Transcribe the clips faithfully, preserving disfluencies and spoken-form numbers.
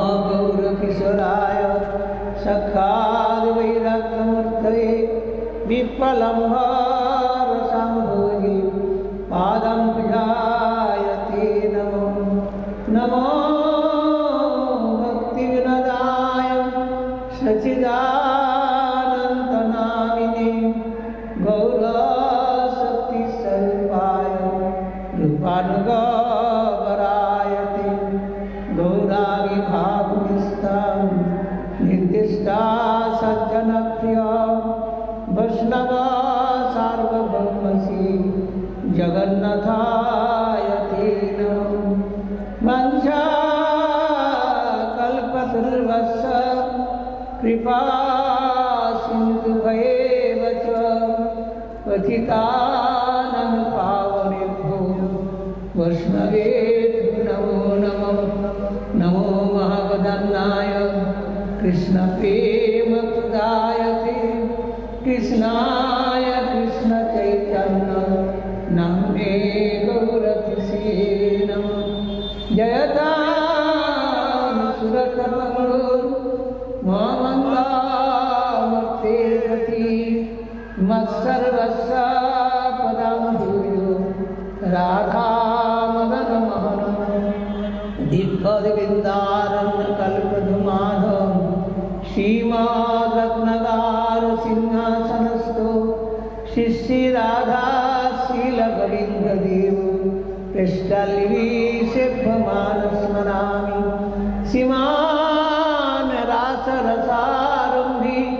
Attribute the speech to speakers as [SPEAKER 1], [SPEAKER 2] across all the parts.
[SPEAKER 1] गौरकिशोराय सखाद्वैराग्यमूर्तये विप्लम्भरसाम्भोगे पादं पूजायते नमो नमो भक्तिविनोदाय सच्चिदानन्तनामिने गौरशक्तिस्वरूपाय रूपानुगवरायते गौराविभागनिष्ठां निर्दिष्टा सज्जनप्रिय वैष्णव सार्वभौमसि जगन्नाथाय ते नमः वंशाकल्पतरुर्भश्च कृपा सिन्धुभ्येव च पतितानां पावनेभ्यो वैष्णवेभ्यो नमो नमः नमो महावदन्नाय कृष्णप्रेमप्रदायते कृष्णाय कृष्णचैतन्य नाम्ने गौरतिसे नमः जयतां सुरतमङ्गलमङ्गलामूर्तेरति मत्सर्वस्य पदं भूयो राधामदनमोहनं दीर्घदिवृन्दारण्यकल्पद्रुमाधं श्रीमद्रत्नगार सिंहासनस्थो शिष्यराधा शीलगोविन्ददेव पृष्ठलिविसेभ्यमानस्मरामि सीमान् रासरसारम्भि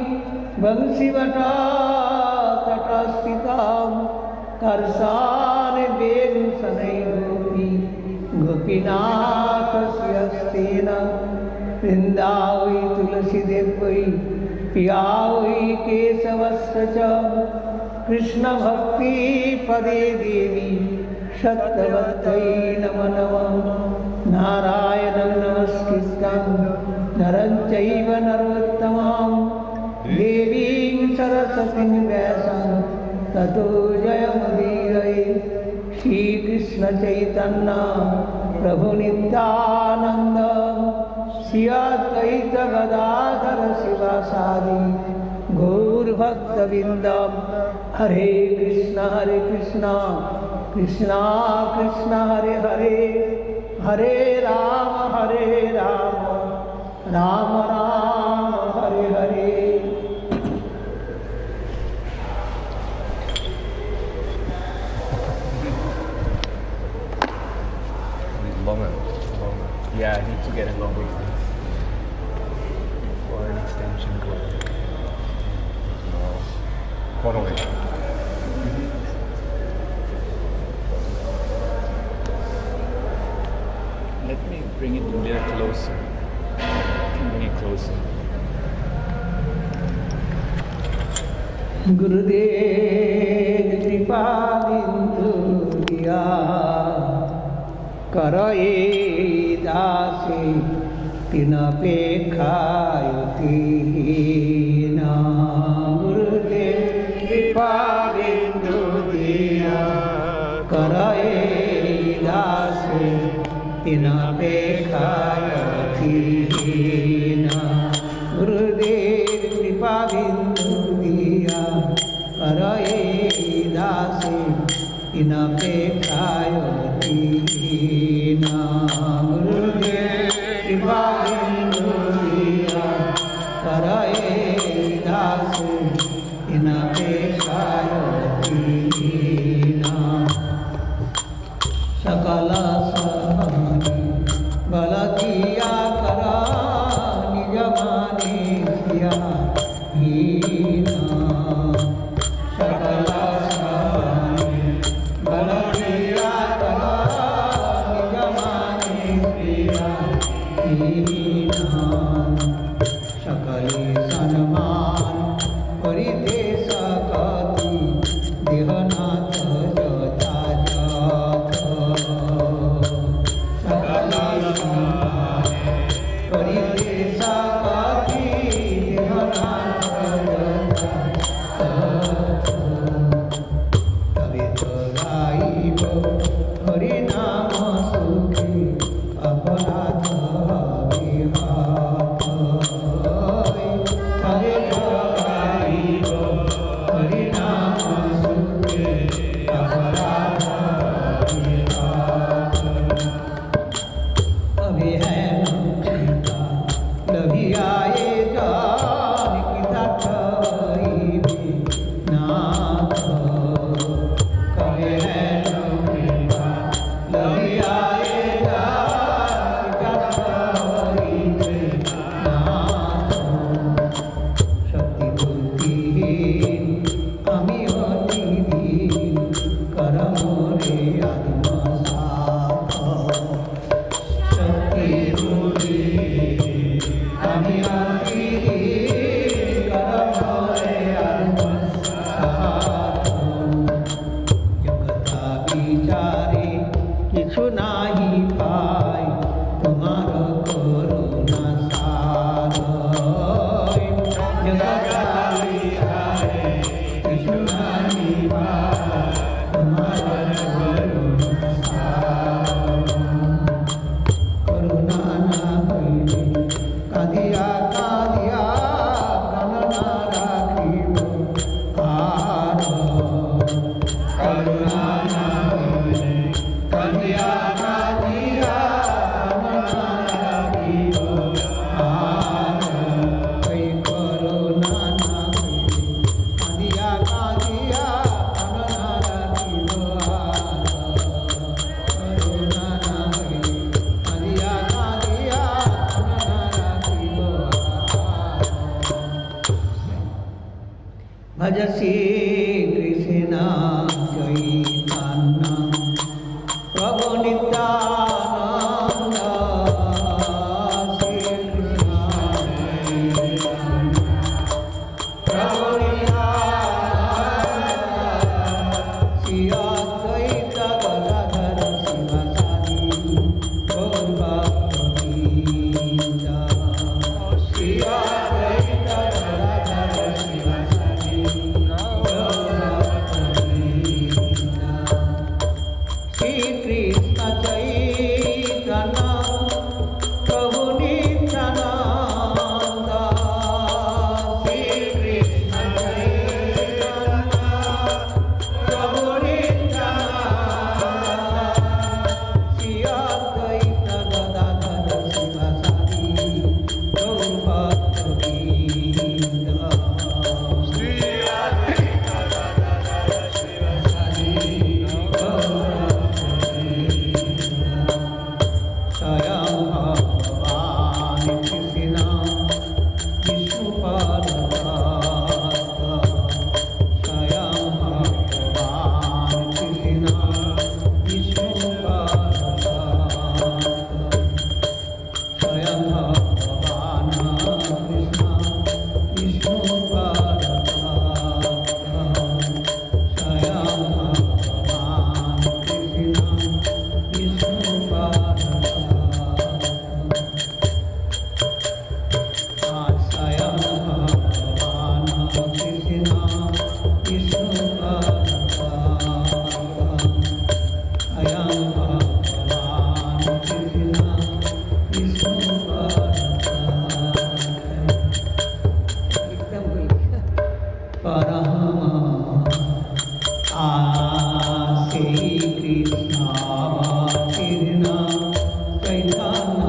[SPEAKER 1] वंशिवटतटस्थितं कर्षान् वेणुशनैर्गोपी गोपीनाथस्य स्तेन वृन्दावै तुलसीदेवै पिया वै केशवस्य च कृष्णभक्तिपदे देवी सत्यवत्यै नमो नमः नारायणं नमस्कृतं नरं चैव नरोत्तमं देवीं सरस्वतीं व्यासं ततो जयमुदीरये श्रीकृष्णचैतन्य प्रभुनित्यानन्द श्री अद्वैत गदाधर शिवासादि गौरभक्तवृन्द हरे कृष्ण हरे कृष्ण कृष्ण कृष्ण हरे हरे हरे राम हरे Ram Ram Ram Hare Hare
[SPEAKER 2] Longer, longer. Yeah, I need to get a longer one. Or an extension cord. No. Hold on, wait. Let me bring it a little closer. Bring it closer.
[SPEAKER 1] गुरुदेव कृपा बिंदु दिया करे दासी तिन पेखायती ना गुरुदेव कृपा बिंदु दिया करे दासी तिन पेखायती ना गुरुदेव कृपा बिंदु दिया करे दासी तिन पेखायती ना गुरुदेव कृपा बिंदु दिया करे दासी तिन पेखायती ना सकल सहनी बल दिया करा निज माने दिया हीना सकल सहनी बल दिया करा निज माने दिया हीना सकले सन्मान परिते सकती देहनाथ जथा जथ सकल सन्मान परिते सकती देहनाथ जथा जथ तबे तो गाइब हरि नाम सुखी अपराध विहार भज श्री कृष्ण चैतन्य प्रभु नित्यानंद श्री कृष्ण प्रभु नित्यानंद श्री अद्वैत गदाधर शिवासादि गौर भक्तवृंद श्री अद्वैत गदाधर शिवासादि गौर भक्तवृंद श्री कृष्ण चैतन्य प्रभु नित्यानंद श्री कृष्ण चैतन्य प्रभु नित्यानंद श्री अद्वैत गदाधर शिवासादि गौर भक्तवृंद श्री अद्वैत गदाधर शिवासादि गौर स्वयं भगवान कृष्ण विष्णुपाददाता स्वयं भगवान कृष्ण विष्णुपाददाता स्वयं भगवान कृष्ण विष्णुपाददाता स्वयं भगवान कृष्ण विष्णुपाददाता स्वयं भगवान कृष्ण विष्णुपाददाता स्वयं भगवान कृष्ण विष्णुपाददाता एकदम परम आसे कृष्ण किरण चैतन्य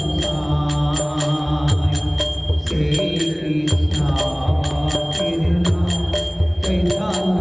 [SPEAKER 1] गोसाई श्री कृष्ण किरण चैतन्य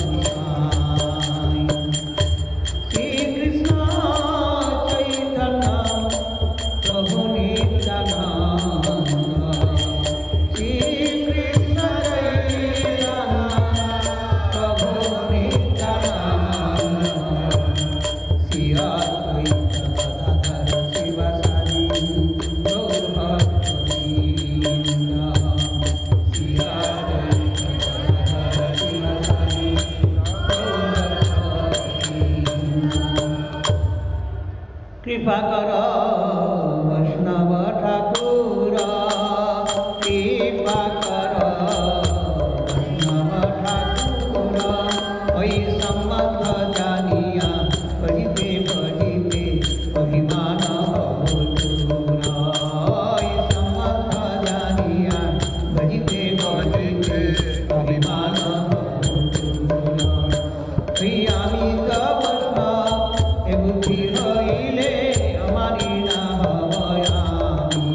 [SPEAKER 1] गोसाई श्री कृष्ण चैतन्य प्रभु नित्यानंद श्री कृष्ण चैतन्य प्रभु नित्यानंद श्री अद्वैत गदाधर शिवासादि गौर भक्तवृंद श्री अद्वैत गदाधर शिवासादि गौर भक्तवृंद कृपा कर वैष्णव ठाकुर कृपा कर वैष्णव ठाकुर वै सम्मत जानिया पढ़िते पढ़िते अभिमान दूर सम्मत जानिया पढ़िते पढ़िते अभिमान दूर আমি তবস্ন এ বুদ্ধি হইলে আমারি না হবয় আমি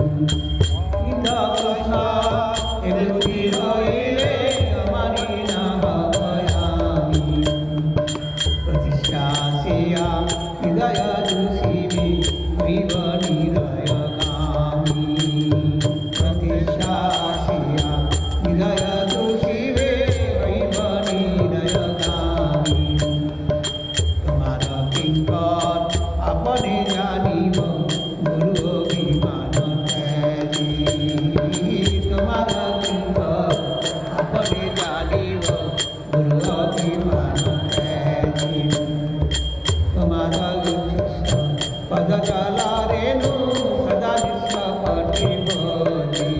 [SPEAKER 1] কৃষ্ণ এ বুদ্ধি হইলে আমারি না হবয় আমি প্রতিষ্ঠাসিয়া হৃদয় দুষিবি হইব নিরয়গামী প্রতিষ্ঠাসিয়া হৃদয় দুষিবে হইব নিরয়গামী তোমার কিঙ্কর আপনি জানিব গুরু অভিমান ত্যাজি তোমার কিঙ্কর আপনি জানিব গুরু অভিমান ত্যাজি তোমার পদ চলা রেণু সদা বিশ্ব পঠিবি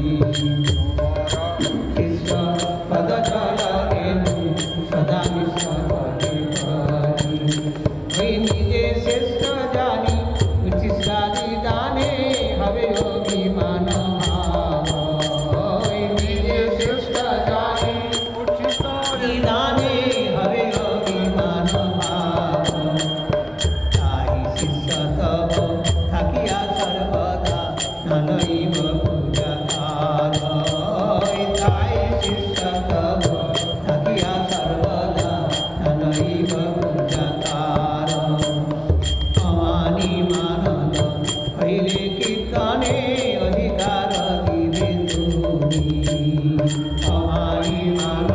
[SPEAKER 1] কৃষ্ণ পদ চলা রেণু সদা বিশ্ব পঠিবি ওই নিজে শ্রেষ্ঠ জানি উচ্চিষ্টাদি দানে হবে অভিমান ভাব ওই নিজে শ্রেষ্ঠ জানি উচ্চিষ্টাদি দানে হবে অভিমান ভাব তাই শিষ্য তব থাকিয়া সর্বদা নলইব পূজাকার তাই শিষ্য তব থাকিয়া সর্বদা নলইব পূজাকার অমানি মানব হইলে কীর্তনে অধিকার দিবে তুমি অমানি মানব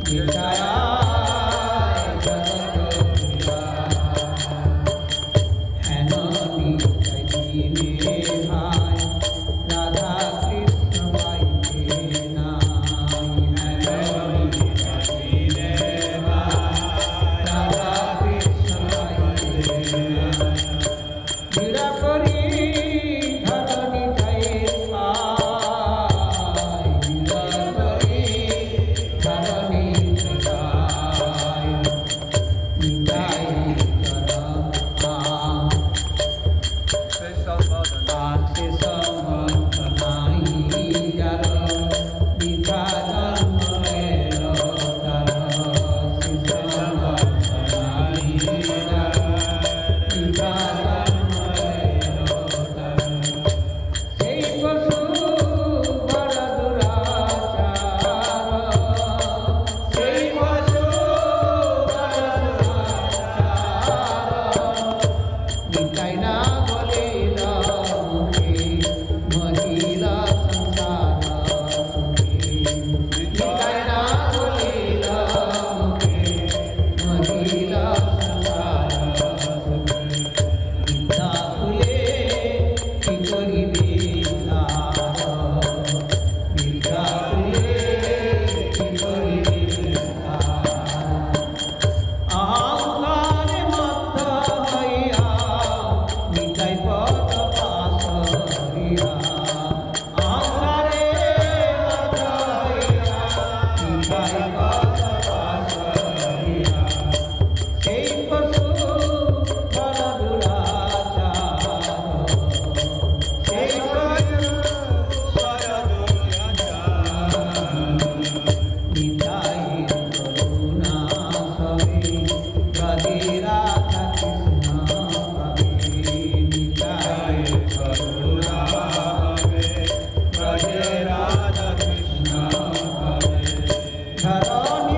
[SPEAKER 1] धरणी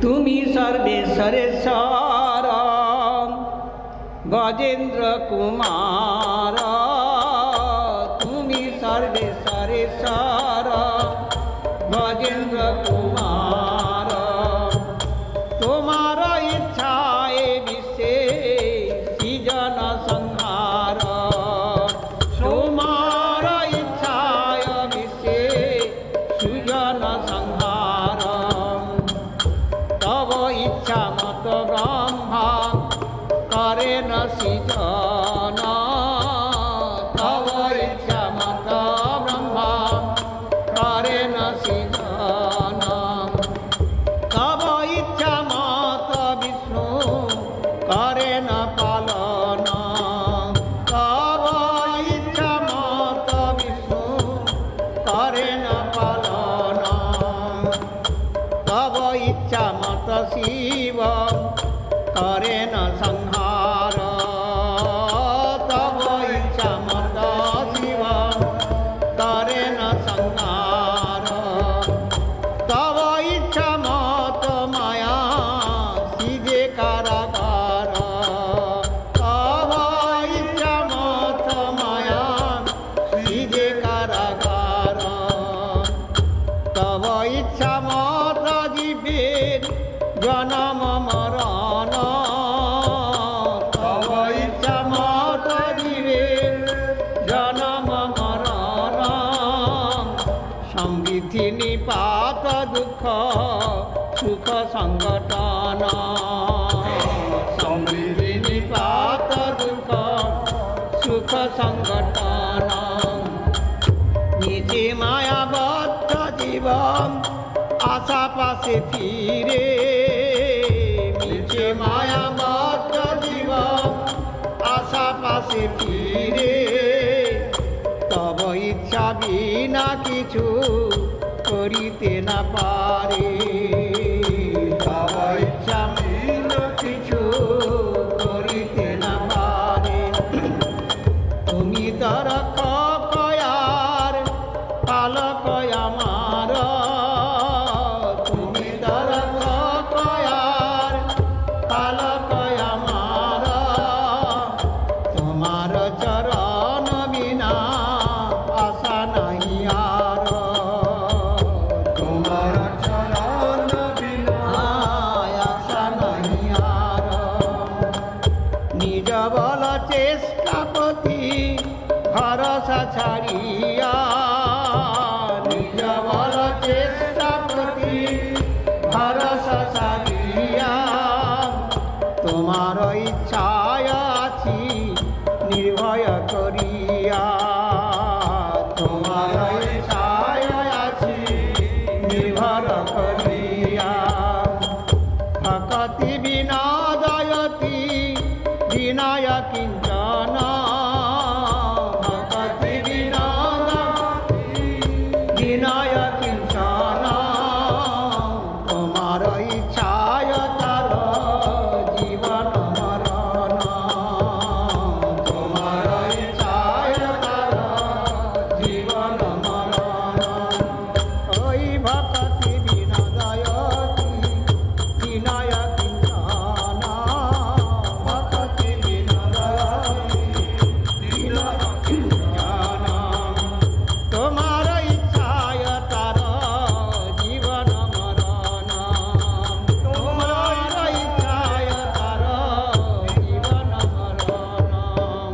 [SPEAKER 1] তুমি সর্বেশ্বরেশ্বর গজেন্দ্র কুমার, তুমি সর্বেশ্বরেশ্বর গজেন্দ্র কুমার, তোমার ইচ্ছায় বিশ্বে সৃজন সংহার, তোমার ইচ্ছায় বিশ্বে সৃজন সংহার, তব ইচ্ছা মত ব্রহ্মা করেন সৃজন, তব ইচ্ছা মত ব্রহ্মা করেন সৃজন, তব ইচ্ছা মত বিষ্ণু করেন পালন, তব ইচ্ছা মত বিষ্ণু করেন পালন, তব ইচ্ছা মত শিব করেন সংহার, তব ইচ্ছা মত শিব করেন সংহার, তব ইচ্ছা মত মায়া সিজে কারাগার, তব ইচ্ছা মত মায়া সিজে কারাগার, তব ইচ্ছা মত জীবের জনম মরণ, তব ইচ্ছা মত জীবের জনম মরণ, সমৃদ্ধি নিপাত দুঃখ সুখ সংগঠন, সমৃদ্ধি নিপাত দুঃখ সুখ সংগঠন, নিজে মায়াবদ্ধ জীবন আশা পাশে ফিরে, নিজে মায়াবদ্ধ জীবন আশা পাশে ফিরে, তব ইচ্ছা বিনা কিছু করিতে না পারে, তব ইচ্ছা বিনা কিছু করিতে না পারে, তুমি তর কয়ার পালক আমার, তুমি তর কয়ার পালক আমার, তোমার চরণ বিনা আশা নাই আর, তোমার চরণ বিনা আশা নাই আর, নিজ বল চেষ্টা প্রতি ভরসা ছাড়িয়া, নিজ বল চেষ্টা প্রতি ভরসা ছাড়িয়া, তোমার ইচ্ছায় আছি নির্ভয় করিয়া, তোমার ইচ্ছায় আছি নির্ভর করিয়া, ভকতি বিনাদয়তি বিনয় কিঞ্চন, ভকতি বিনাদয়তি বিনয় কিঞ্চন, তোমার ইচ্ছায় তার জীবন মরণ, তোমার ইচ্ছায় তার জীবন মরণ, ওই ভকতি বিনাদয়তি বিনয় কিঞ্চন, ভকতি বিনাদয়তি বিনয় কিঞ্চন, তোমার ইচ্ছায় তার জীবন মরণ, তোমার ইচ্ছায় তার জীবন মরণ।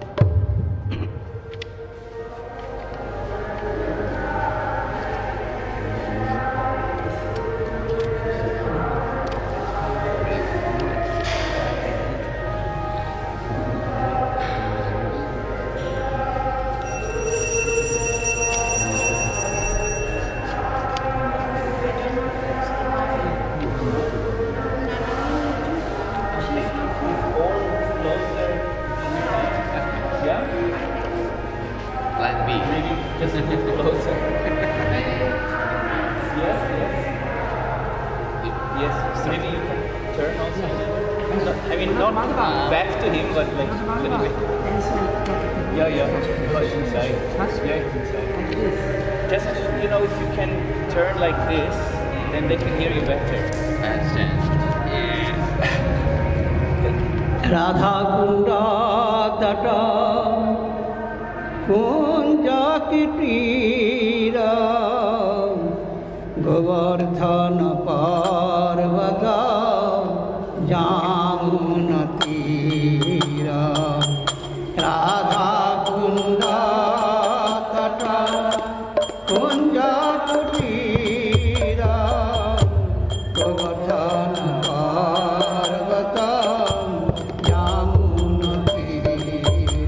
[SPEAKER 3] Like me.
[SPEAKER 4] Maybe just a bit closer. Yes, yes. Yes, maybe you can turn also. No, I mean, not back to him, but like a little bit. Yeah, yeah. Oh, it's inside. Yeah, it's inside. Just, you know, if you can turn like this, then they can hear you better. Handstand. Yeah.
[SPEAKER 1] Radha Kund तट कुंज तीर गोवर्धन पर्वत जामुन तीर राधा कुंड तट कुंज तीर गोवर्धन पर्वत जामुन तीर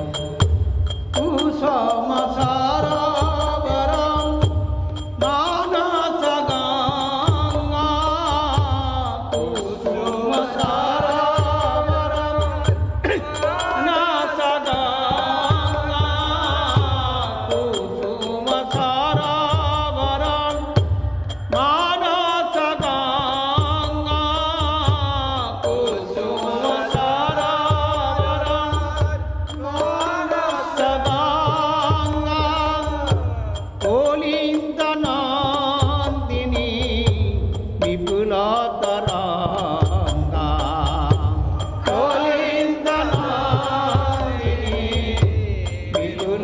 [SPEAKER 1] कुसुम सरोवरं मानस गंगा कुसुम सरोवरं मानस गंगा कुसुम सरोवरं मानस गंगा कुसुम सरोवरं मानस गंगा कोलिंद नंदिनी विपुल तरंगा कोलिंद नंदिनी विपुल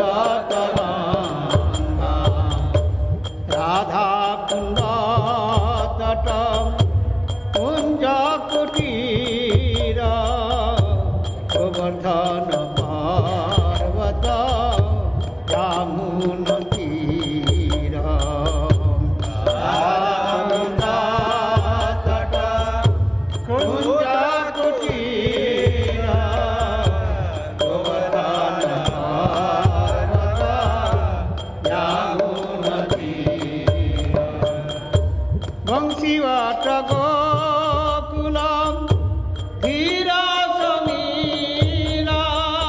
[SPEAKER 1] तरंगा राधा कुंड तट कुंज कुटीर गोवर्धन पर्वत जामुन तीर कुंज तट कुंज कुटीर गोवर्धन पर्वत जामुन तीर वंशीवाट गोकुलं धीर समीरा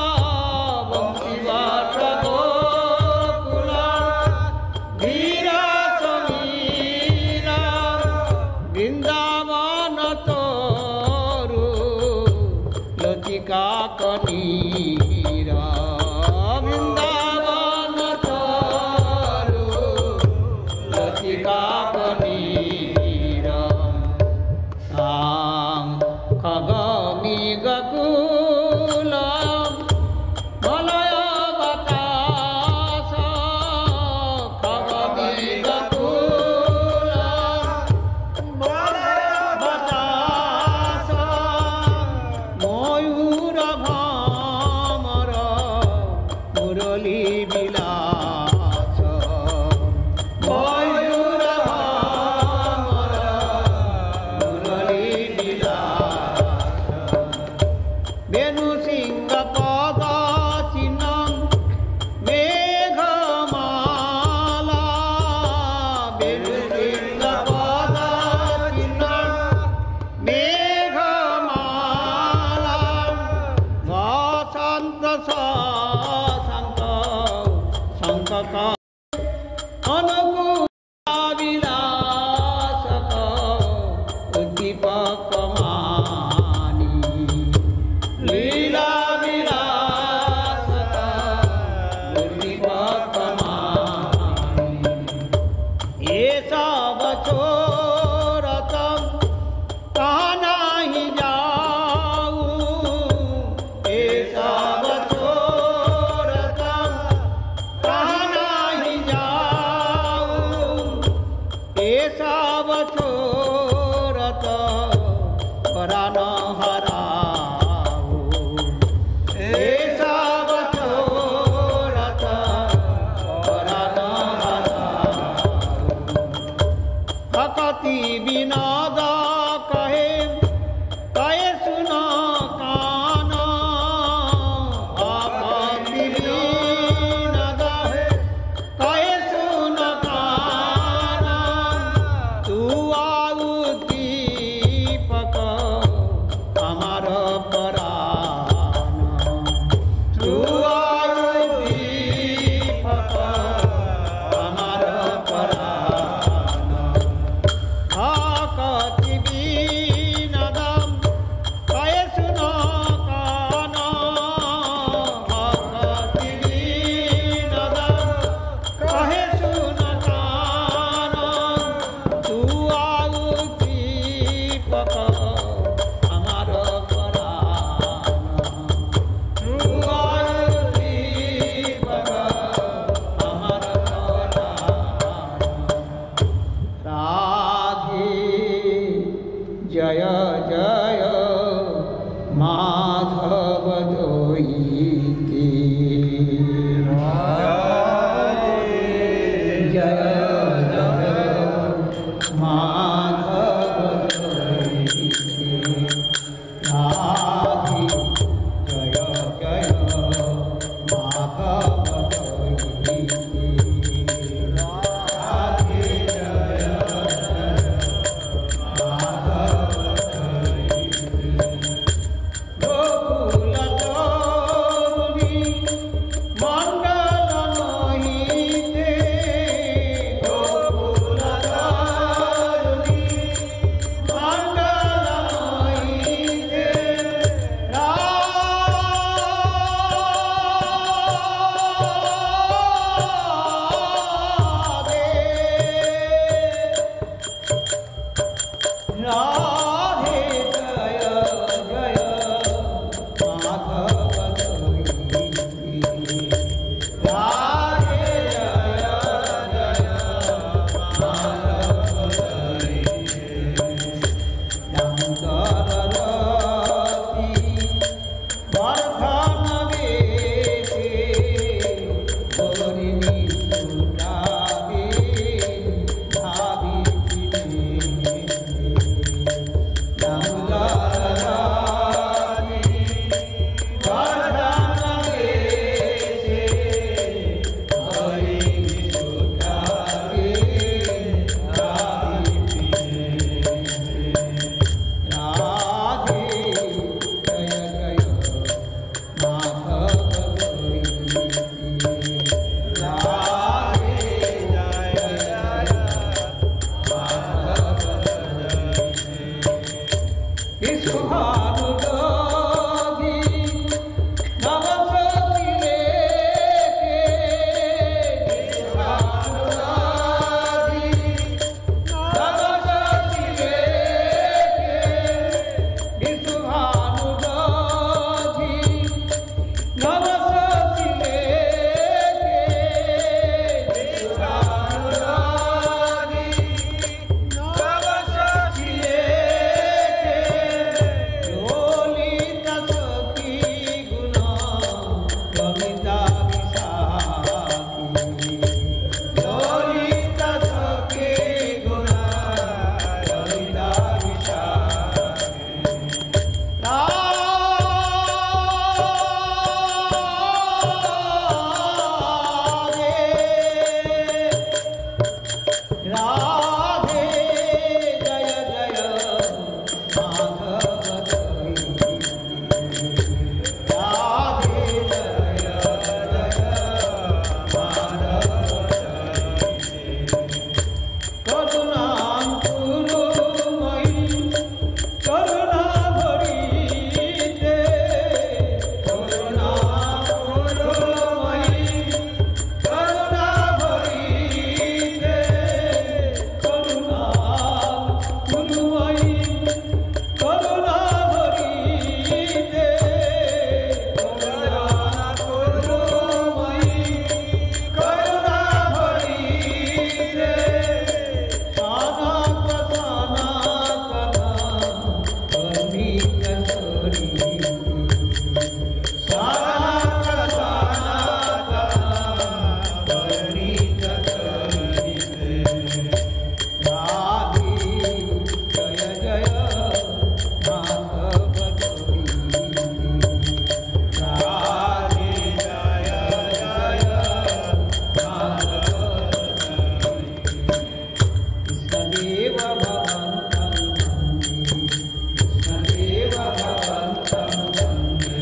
[SPEAKER 1] वंशीवाट गोकुलं धीर समीरा वृंदावन तोरु लतिका कनीरा वृंदावन तोरु लतिका कनीरा सां खगमी गकुलं मलय बतास खगमी गकुलं मलय बतास मयूर भ्रमर मुरली विलास मयूर भ्रमर मुरली विलास वेणु सिंह पद चिन्हं मेघमाला वेणु सिंह पद चिन्हं मेघमाला वसंत शशांक शंख अनुकूल विलासक उद्दीपक मानी लीला विलासक उद्दीपक मानी ऐसा बचोरतम कहाँ नहीं जाऊं ऐसा बचोरतम कहाँ नहीं जाऊं ऐसा बचोरत परान हराऊं ऐसा बचोरत परान हराऊं हकती विनोद कहे कहे सुनो कान हकती विनोद कहे सुनो कान तू आउ दीपक हमार परान तू आउ दीपक हमार परान राधे जय जय माधव जय राधे जय जय माधव जय करुणा गुरुमयी करुणा भरी दे करुणा गुरुमयी करुणा भरी दे करुणा गुरुमयी करुणा भरी दे करुणा गुरुमयी करुणा भरी दे साना कथाना कथा बनी कसोरी साना कथाना कथा बनी कसोरी राधे जय जय माधव जय राधे जय जय माधव कृष्णदेव भगवन्तं कृष्णदेव भगवन्तं वन्दे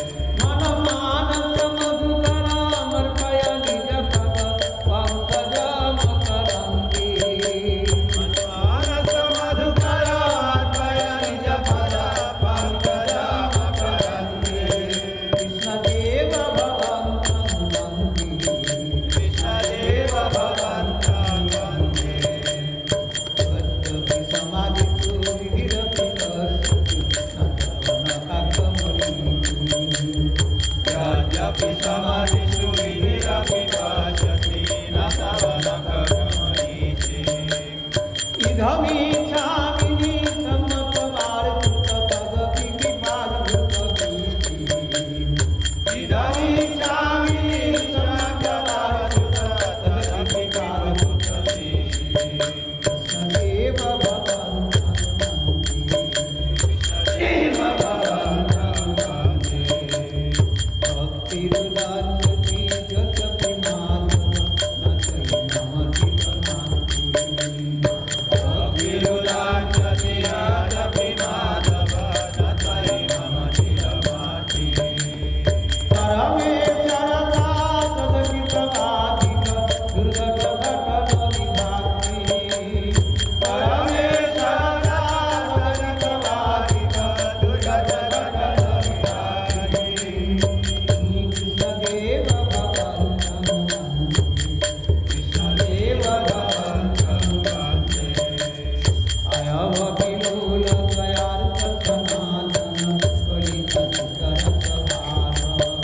[SPEAKER 1] मनमानन्दमधुकरामर्पय निजपद पङ्कजमकरन्ते मनमानन्दमधुकरामर्पय निजपद पङ्कजमकरन्ते कृष्णदेव भगवन्तं वन्दे कृष्णदेव भगवन्तं वन्दे वद्यपि समाधितो विधिरपि कस्तुति यद्यपि समाधिषु विधिरपि पश्यति न तव नखकमनीषि इदमीच्छामि निसम्मतवार्तिकपदपि कृपाद्भुतवीति इदमीच्छामि निसम्मतवार्तिकपदपि कृपाद्भुतवीति कृष्णदेव भगवन्तं वन्दे कृष्णदेव भगवन्तं वन्दे भक्तिरुदान्यति जगति माधव न चै नमति तमान्ति भक्तिरुदान्यति जगति माधव न चै नमति तमान्ति परमेश्वरता तदपितवादिक दुर्गत घटन विभाति परमेश्वरता तदपितवादिक दुर्गत घटन विभाति कृष्णदेव भगवन्तं वन्दे कृष्णदेव भगवन्तं वन्दे अयमखिलोल दयार्थसनातन कलितत्करतभार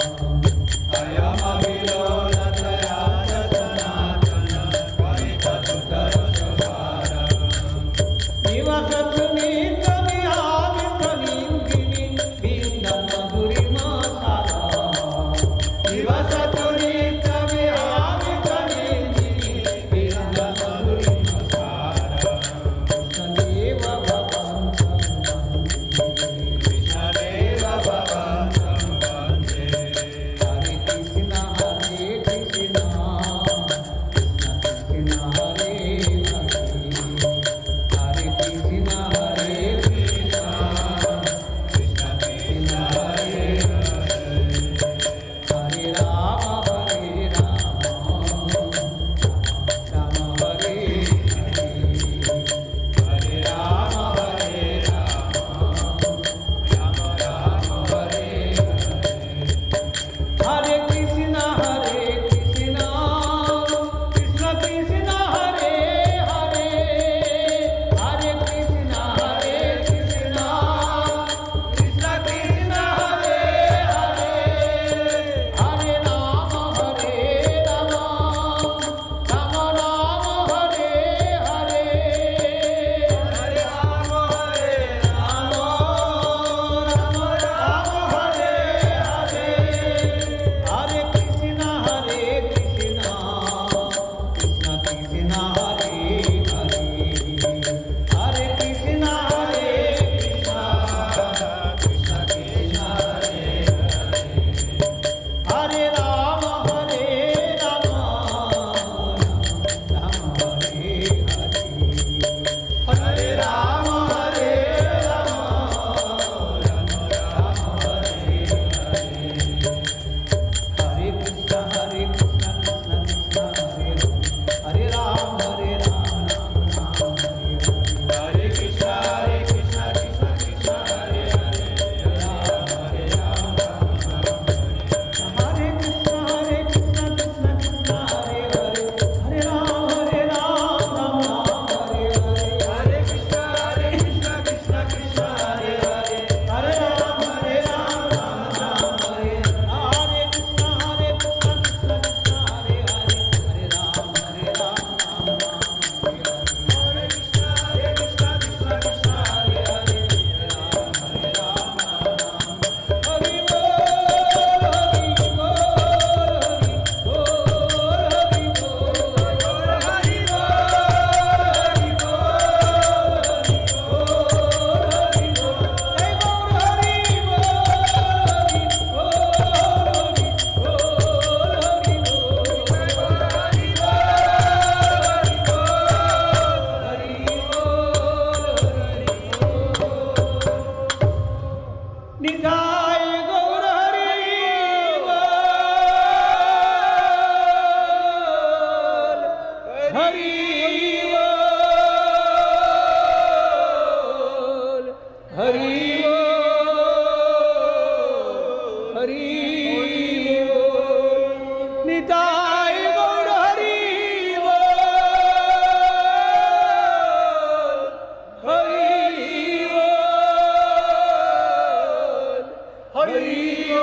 [SPEAKER 1] अयमखिलोल दयार्थसनातन कलितत्करतभार निवसतु नित्यविहामितलिङ्गिनि बिन्दं मधुरिमासारा निवसतु नित्यविहामितलिङ्गिनि बिन्दं मधुरिमासारा कृष्णदेव भगवन्तं वन्दे कृष्णदेव भगवन्तं वन्दे हरे कृष्ण हरे कृष्ण कृष्ण कृष्ण हरे हरे हरे कृष्ण हरे कृष्ण कृष्ण कृष्ण हरे हरे हरे राम हरे राम राम हरे हरे हरे राम हरे राम राम राम हरे हरे हरे कृष्ण हरे कृष्ण कृष्ण कृष्ण हरे हरे हरे कृष्ण हरे कृष्ण कृष्ण कृष्ण हरे हरे हरे राम हरे राम राम राम हरे हरे हरे राम हरे राम राम राम हरे हरे हरे कृष्ण हरे कृष्ण कृष्ण कृष्ण हरे हरे हरे कृष्ण हरे कृष्ण कृष्ण कृष्ण हरे हरे हरे राम हरे राम राम राम हरे हरे
[SPEAKER 4] हरि बोल, हरि बोल, हरि बोल, निताय गौर हरि बोल, हरि बोल, हरि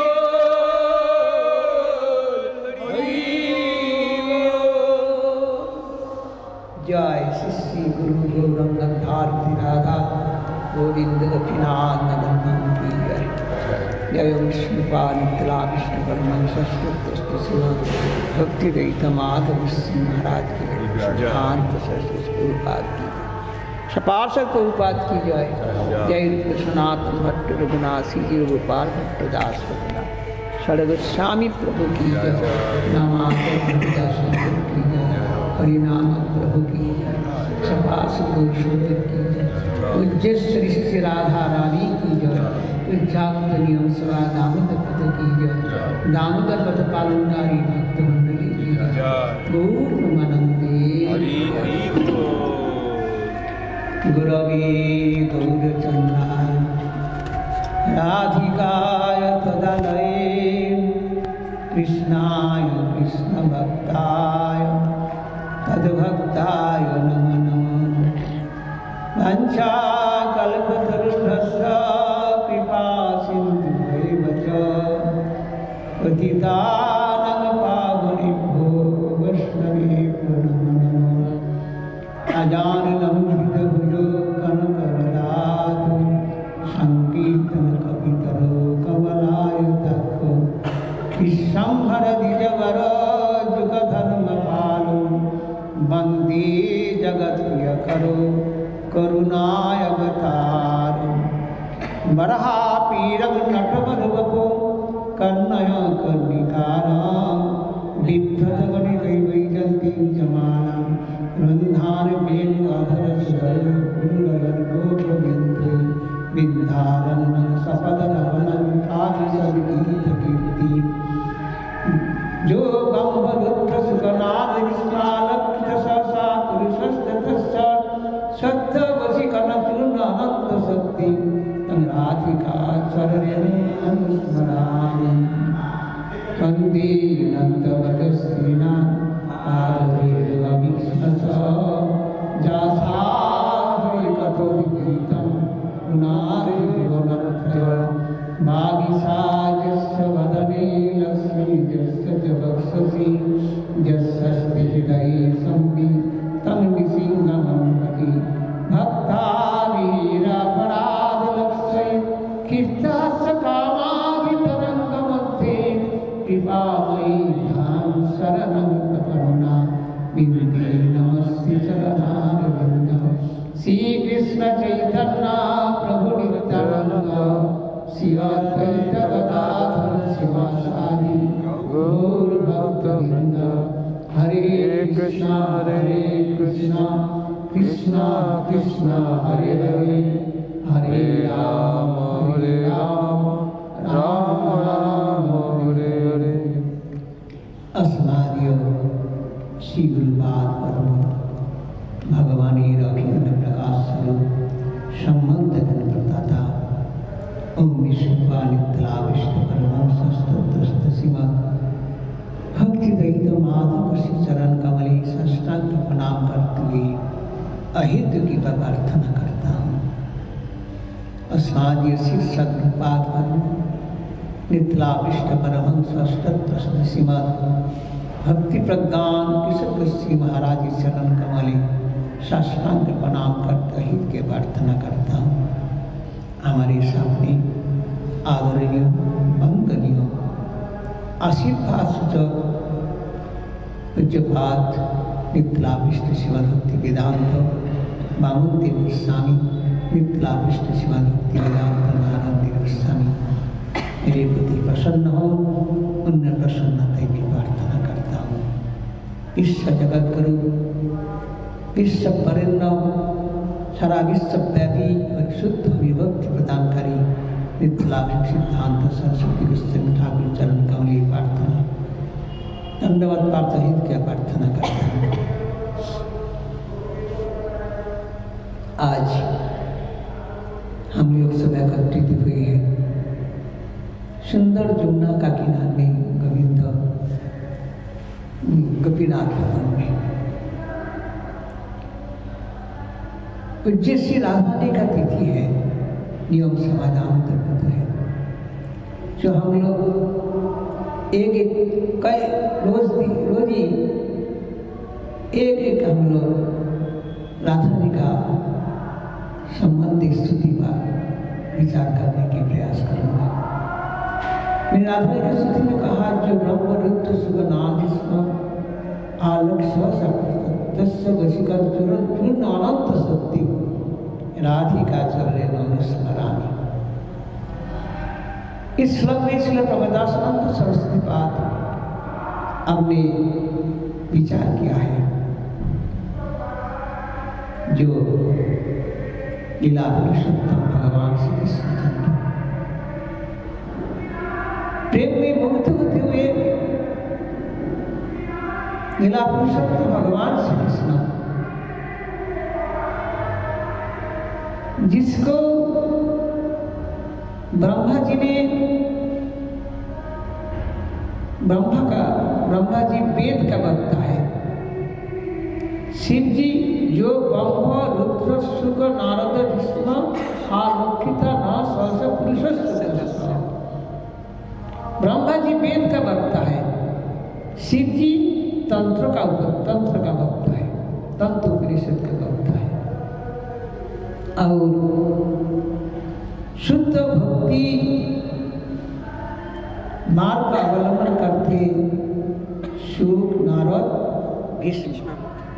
[SPEAKER 4] जय श्री गुरु गौरंगधार राधा गोविंद दक्षिणानंदन की जय। जय विष्णुपाल नित्ला विष्णु परमहंस संस्कृत शिव भक्ति रहित माधव सिंह महाराज की सिद्धांत सरस्वती प्रभुपाद की सपार्षद प्रभुपाद की जय। जय रूप सनातन भट्ट रघुनाथी जी गोपाल भट्ट दास भट्टा षडगोस्वामी प्रभु की जय। नामांतर भट्टदास प्रभु की जय। हरिनाम प्रभु की जय। सपास गौरशंकर की जय। पूज्य श्री श्री राधा रानी की जय। पूज्याक्त नियम सभा दामोदर पद की जय। दामोदर पद पालनकारी भक्त मंडली की जय। गौर नमानंदे गुरवे गौरचंद्राय राधिकाय तदलये कृष्णाय कृष्ण भक्ताय तद्भक्ताय नमो नमः। वंशाकल्पतरुभ्यश्च कृपा सिन्धुभ्यैव च पतितानां पावनेभ्यो वैष्णवेभ्यो नमो नमः। अजाननं हृदभुजो कनकवदातु संकीर्तनकवितरो कमलायताक्षो विश्वम्भर द्विजवरो जुगधर्मपालो वन्दे जगत्प्रियकरो करुणावतारो। वराहपीडं नटवरवपो कन्नय कर्णिकारं बिभ्रतगणितैवैजन्तीं जमानां वृन्धारवेणुअधरसुरगोपविन्दे विन्धारण्यं सपदनवनं काव्यसङ्गीतकीर्ति जो गम्भरुद्रसुगनाद विश्वालक्षित सहसा पुरुषस्ततश्च सत्तवशिकनचूर्णानन्दशक्तिं तं राधिका शरणे अनुस्मरामि। वन्दे नन्दवरश्रीना आदरेर्वविष्णस जासाहैकतोगीतं पुनादिभुवनत्र वागीशायस्य वदने लक्ष्मीर्यस्य च वक्षसि यस्य हृदये संवितं निसिंहं भजे। भक्तावीरापराधलक्ष्ये कीर्तास्य कामादितरङ्गमध्ये कृपामयी ध्यां शरणं प्रपन्ना विन्दे नमस्ते चरणारविन्दं। श्रीकृष्ण चैतन्य प्रभु नित्यानन्द शिवाद्वैत गदाधर शिवासादि गौरभक्तवृन्द। हरे कृष्णा हरे कृष्णा कृष्णा कृष्णा हरे हरे हरे राम हरे राम राम राम हरे हरे। अस्मदीय श्री गुरुपाद परम भगवानी अखिल प्रकाश स्वरूप संबंध प्रदाता ओम विष्णुपाल नित्ला विष्णु परमहंस स्तोत्र श्रीमद् भक्ति दयित माधव श्री चरण कमले साष्टांग प्रणाम करते हुए अहित की प्रार्थना करता हूँ। अस्मदीय शीर्षक गुरुपाद परम नित्ला विष्णु परमहंस स्तोत्र श्रीमद् भक्ति प्रज्ञान कृष्ण श्री महाराज चरण कमले साष्टांग प्रणाम करते हित के प्रार्थना करता हूँ। हमारे सामने आदरणीय वंदनीय आशीर्वाद सूचक पूज्यपाद नित्ला विष्णु शिवाद भक्ति वेदांत वामुदेव गोस्वामी नित्ला विष्णु शिवाद भक्ति वेदांत महानंदी गोस्वामी मेरे प्रति प्रसन्न हो, उन्हें प्रसन्नता की प्रार्थना करता हूँ। विश्व जगत गुरु विश्व परिणव सारा विश्वव्यापी परिशुद्ध विभक्ति प्रदानकारी नित्ला सिद्धांत सरस्वती गोस्वामी ठाकुर चरण कमली प्रार्थना दंडवत प्रार्थना हित क्या प्रार्थना करता हूँ। आज हम लोग सब एकत्रित हुए हैं सुंदर जमुना का किनारे गोविंद गोपीनाथ भवन में। पूज्य श्री राधारानी का तिथि है, नियम समाधान अंतर्गत है, जो हम लोग एक एक कई रोज रोज ही एक एक हम लोग राधारानी का संबंधित स्तुति पर विचार करने के प्रयास करूंगा। मैंने राधारानी की स्तुति में कहा, जो ब्रह्म रुद्र सुगनाथ आलोक स्वस्य वशीकर चूर्ण चूर्ण अनंत शक्ति राधिका चरण नौन स्मरामि। इस श्लोक में श्रील प्रभुदास अनंत सरस्वती पाद हमने विचार किया है, जो लीला पुरुषोत्तम भगवान श्री कृष्ण चंद्र प्रेम में मुक्त होते हुए लीला पुरुषोत्तम भगवान श्री कृष्ण, जिसको ब्रह्मा जी ने ब्रह्मा का ब्रह्मा जी वेद का वक्ता है, शिव जी जो ब्रह्म रुद्र शुक्र नारद विष्णु आलोकिता न सहस पुरुष, ब्रह्मा जी वेद का वक्ता है, शिव जी तंत्र का तंत्र का वक्ता है, तंत्र उपनिषद का वक्ता है। और शुद्ध भक्ति मार्ग का अवलंबन करते शुक नारद विष्णु,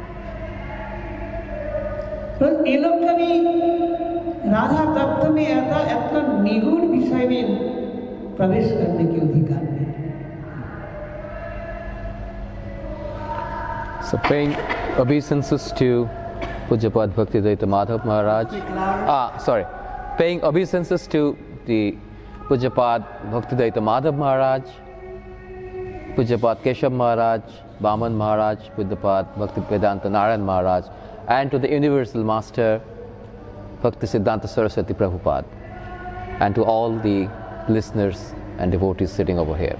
[SPEAKER 4] तो ये लोग कभी राधा तत्व में आता इतना निगूढ़ विषय में प्रवेश करने के अधिकार नहीं।
[SPEAKER 1] So paying obeisances to Pujapad Bhaktivedanta Madhav Maharaj. Ah, sorry. Paying obeisances to the Pujapad Bhaktivedanta Madhav Maharaj, Pujapad Keshav Maharaj, Baman Maharaj, Pujapad Bhaktivedanta Narayan Maharaj, and to the Universal Master Bhaktisiddhanta Saraswati Prabhupada, and to all the listeners and devotees sitting over here.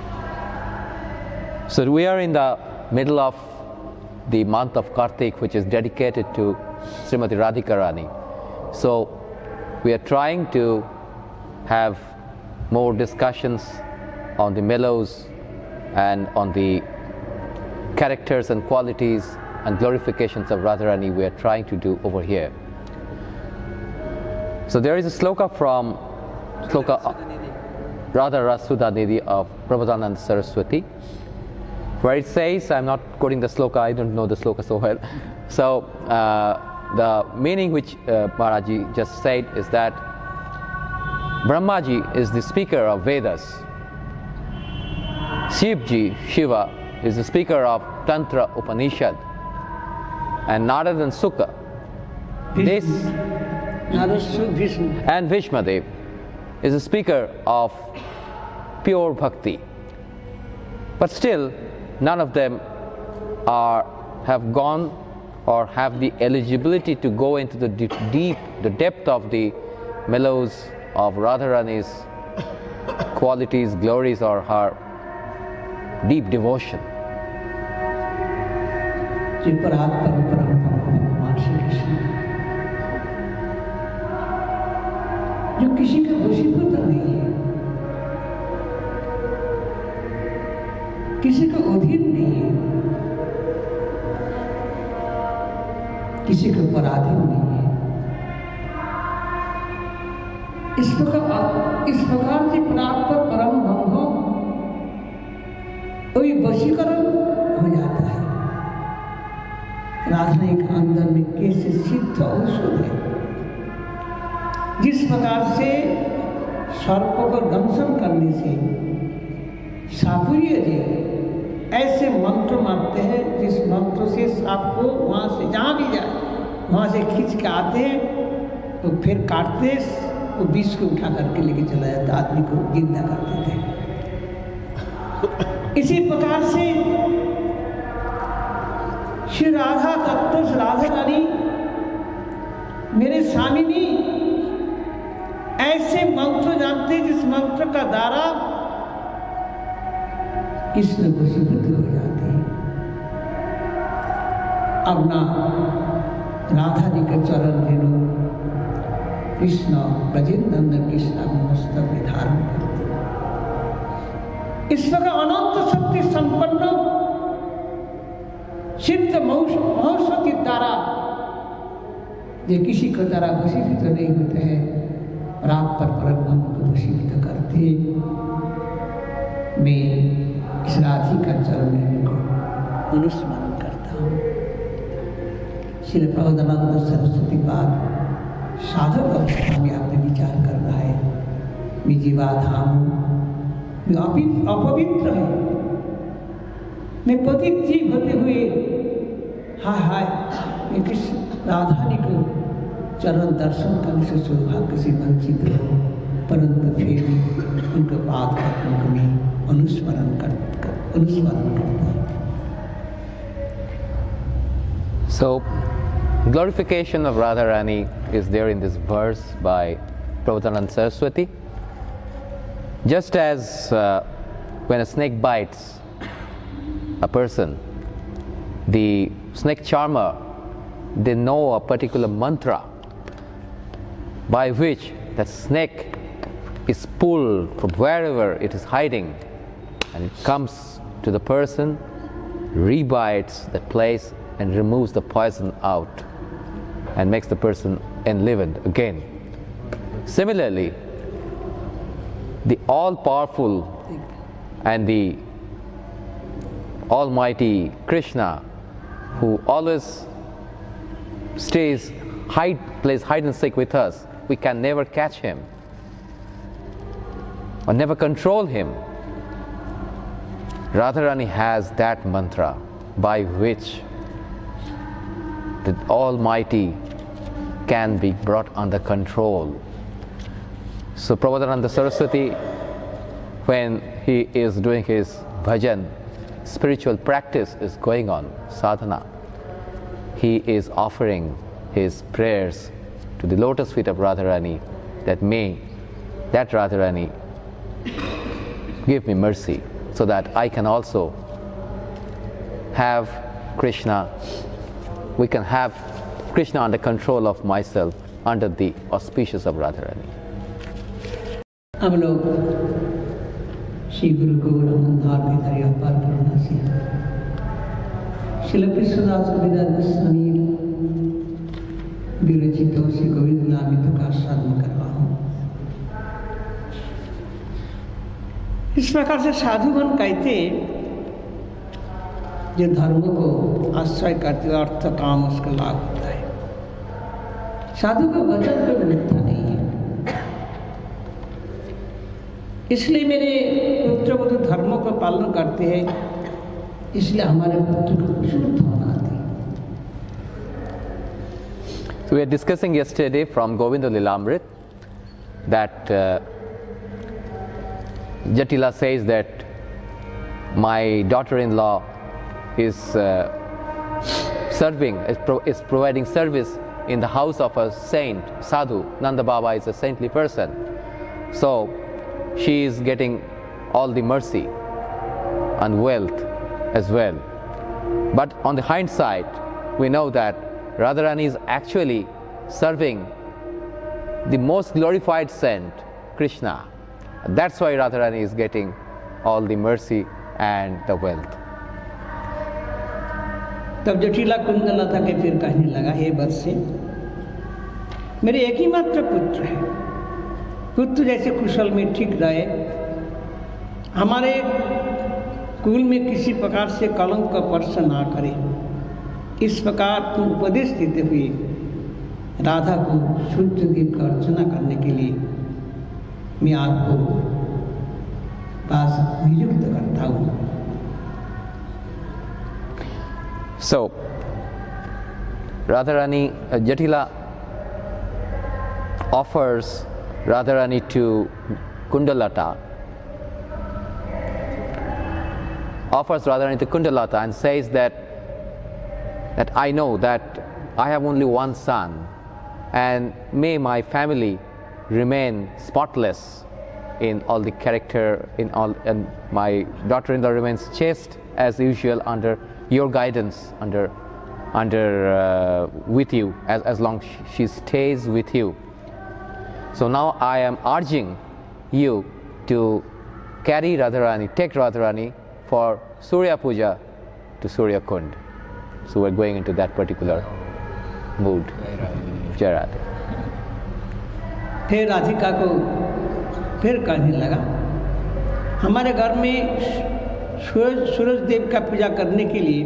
[SPEAKER 1] So we are in the middle of the month of Kartik, which is dedicated to Srimati Radhika Rani. So we are trying to have more discussions on the mellows and on the characters and qualities and glorifications of Radharani we are trying to do over here. So there is a sloka from sloka Radha Rasudha Nidhi of Prabodhananda Saraswati, where it says, I'm not quoting the sloka, I don't know the sloka so well. So uh, the meaning which uh, Maharaji just said is that Brahmaji is the speaker of Vedas, Shivji, Shiva, is the speaker of Tantra Upanishad, and Narad and Sukha, this, and Vishmadev is a speaker of pure bhakti. But still, none of them are have gone or have the eligibility to go into the deep, deep the depth of the mellows of Radharani's qualities, glories, or her deep devotion.
[SPEAKER 4] जो किसी का वशीभूत नहीं है, किसी का अधीन नहीं है, किसी का पराधीन नहीं है, इस प्रकार इस प्रकार से प्राप्त परम ब्रह्म कोई वशीकरण हो जाता है। राधा के अंदर में कैसे सिद्ध औषध है, जिस प्रकार से सर्प को दंशन करने से सापुर्य जी ऐसे मंत्र मारते हैं, जिस मंत्र से सांप को वहाँ से जहाँ भी जाए वहाँ से खींच के आते हैं, तो फिर काटते वो विष को उठा करके लेके चला जाता, आदमी को जिंदा कर देते हैं। इसी प्रकार से श्री राधा तत्व राधा रानी मेरे स्वामिनी ऐसे मंत्र जानते जिस मंत्र का द्वारा कृष्ण को सिद्ध हो जाते हैं। अब ना राधा जी के चरण रेणु कृष्ण ब्रजेंद्र कृष्ण मस्तक में धारण करते। इस प्रकार अनंत शक्ति संपन्न सिद्ध महोत्सव के द्वारा ये किसी को द्वारा वशीभूत नहीं होते हैं, रात पर परम को वशीभूत करते। मैं इस राधिका चरण रेणु को अनुस्मरण करता हूँ। श्री प्रबोधानंद सरस्वती पाद साधक अवस्था में आपने विचार कर रहा है, मैं जीवाधाम हूँ, मैं अपवित्र है, मैं पतित जीव होते हुए हाय हाय मैं किस राधानी को चरण दर्शन करने से सौभाग्य से वंचित हूँ, परंतु फिर भी उनके पाद पद्मों को मैं अनुस्मरण कर, कर अनुस्मरण करता हूँ।
[SPEAKER 1] So, glorification of Radharani is there in this verse by Prabhupada Saraswati. Just as uh, when a snake bites a person, the snake charmer, they know a particular mantra by which the snake is pulled from wherever it is hiding and it comes to the person, rebites that place and removes the poison out and makes the person enlivened again. Similarly, the all-powerful and the Almighty Krishna, who always stays, hide, plays hide and seek with us, we can never catch him or never control him. Radharani has that mantra by which the Almighty can be brought under control. So Prabhupada Saraswati, when he is doing his bhajan, spiritual practice is going on, sadhana, he is offering his prayers to the lotus feet of Radharani, that may that Radharani give me mercy so that I can also have Krishna, we can have Krishna under control of myself under the auspices of Radharani.
[SPEAKER 4] हम लोग श्री गुरु गौरांगधार की दरिया पार करना से शिल विश्वदास कविदास गोस्वामी विरचितों से गोविंद नामित का साधन कर रहा हूँ। इस प्रकार से साधुगण कहते जो धर्म को आश्रय करते अर्थ काम उसका लाभ होता है। साधु का वचन कोई मिथ्या नहीं है। इसलिए मेरे पुत्र वो धर्मों का पालन करते हैं, इसलिए हमारे पुत्र को शुद्ध होना आती है।
[SPEAKER 1] So we are discussing yesterday from Govinda Lilamrit that uh, Jatila says that my daughter-in-law is uh, serving, is, pro is providing service in the house of a saint, sadhu. Nanda Baba is a saintly person. So she is getting all the mercy and wealth as well. But on the hindsight, we know that Radharani is actually serving the most glorified saint, Krishna. That's why Radharani is getting all the mercy and the wealth.
[SPEAKER 4] तब जटिला कुंदलता के फिर कहने लगा, हे वत्स्य, मेरे एक ही मात्र पुत्र है, पुत्र जैसे कुशल में ठीक रहे, हमारे कुल में किसी प्रकार से कलंक का स्पर्श ना करे, इस प्रकार तुम उपदेश देते हुए राधा को शुद्ध दीप का अर्चना करने के लिए मैं आपको पास नियुक्त करता हूँ।
[SPEAKER 1] So, Radharani, uh, Jatila offers Radharani to Kundalata, offers Radharani to Kundalata and says that, that I know that I have only one son and may my family remain spotless in all the character, in all, and my daughter-in-law remains chaste as usual under your guidance, under, under uh, with you, as, as long she, she stays with you. So now I am urging you to carry Radharani, take Radharani for Surya Puja to Surya Kund. So we're going into that particular mood. Jai Radhe.
[SPEAKER 4] फिर राधिका को फिर कहने लगा, हमारे घर में सूरज सूरज देव का पूजा करने के लिए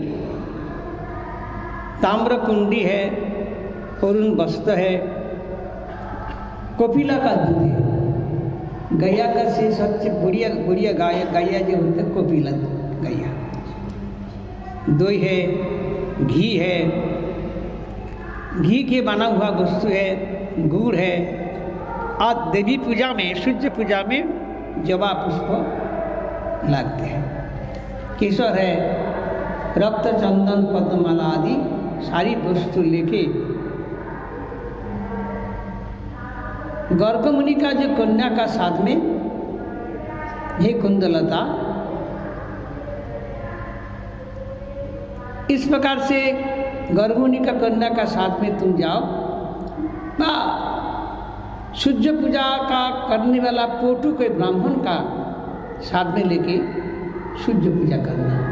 [SPEAKER 4] ताम्र कुंडी है, अरुण वस्त्र है, कोपिला का दूध है, गैया का से सबसे बढ़िया बढ़िया गाय गैया जो होता है कोपिला गैया, दही है, घी है, घी के बना हुआ वस्तु है, गुड़ है, और देवी पूजा में, सूर्य पूजा में जवा पुष्प लगते हैं, केसर है, रक्त चंदन पद्ममाला आदि सारी वस्तु लेके गर्ग मुनि का जो कन्या का साथ में, हे कुंदलता, इस प्रकार से गर्ग मुनि का कन्या का साथ में तुम जाओ, ना सूर्य पूजा का करने वाला पोटू के ब्राह्मण का साथ में लेके सूर्य पूजा करना.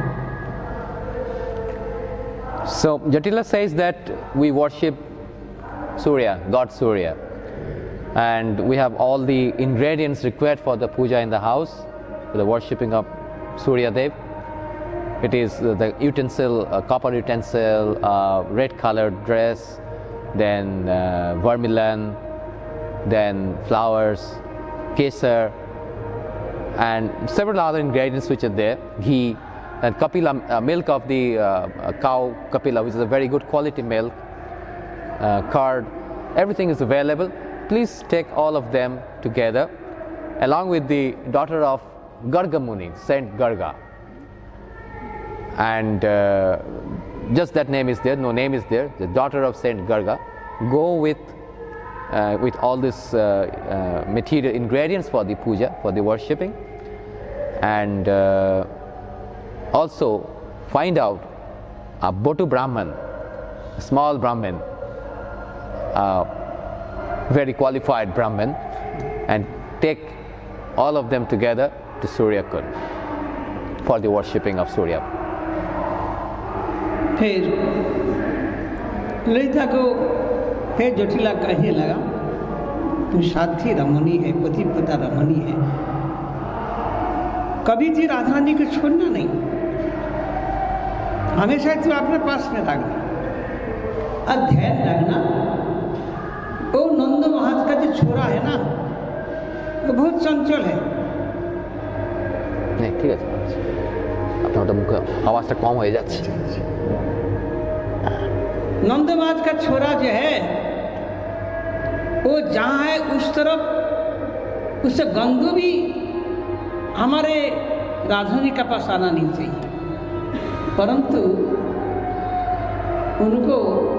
[SPEAKER 1] So Jatila says that we worship Surya, God Surya, and we have all the ingredients required for the puja in the house, for the worshipping of Surya Dev. It is the utensil, uh, copper utensil, uh, red colored dress, then uh, vermilion, then flowers, kesar, and several other ingredients which are there, ghee, and kapila, uh, milk of the uh, cow kapila, which is a very good quality milk, uh, curd, everything is available. Please take all of them together, along with the daughter of Garga Muni, Saint Garga. And uh, just that name is there, no name is there, the daughter of Saint Garga. Go with uh, with all this uh, uh, material ingredients for the puja, for the worshipping, and uh, also find out a Botu Brahman, a small Brahmin, a very qualified Brahmin, and take all of them together to Surya Kund for the worshipping of Surya.
[SPEAKER 4] फिर ललिता को फिर जटिला कहने लगा, तू साथी रमणी है, पति पता रमणी है, कभी भी राधा रानी को छोड़ना नहीं, हमेशा तू अपने पास में रखना, और ध्यान रखना वो नंद महाराज का जो छोरा है ना, वो बहुत चंचल है.
[SPEAKER 1] नहीं ठीक है, अपना तो मुख आवाज़ कम हो जाती.
[SPEAKER 4] नंद महाराज का छोरा जो है वो जहाँ है उस तरफ उससे गंदू भी हमारे राधारानी का पास आना नहीं चाहिए, परंतु उनको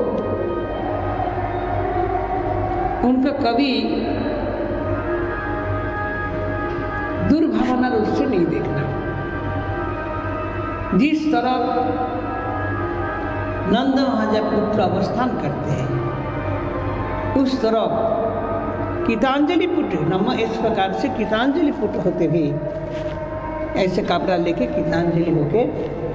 [SPEAKER 4] उनको कभी दुर्भावना रूप से नहीं देखना. जिस तरह नंद महाराज पुत्र अवस्थान करते हैं, उस तरह गीतांजलि पुत्र नम इस प्रकार से गीतांजलि पुत्र होते भी ऐसे कपड़ा लेके गीतांजलि होके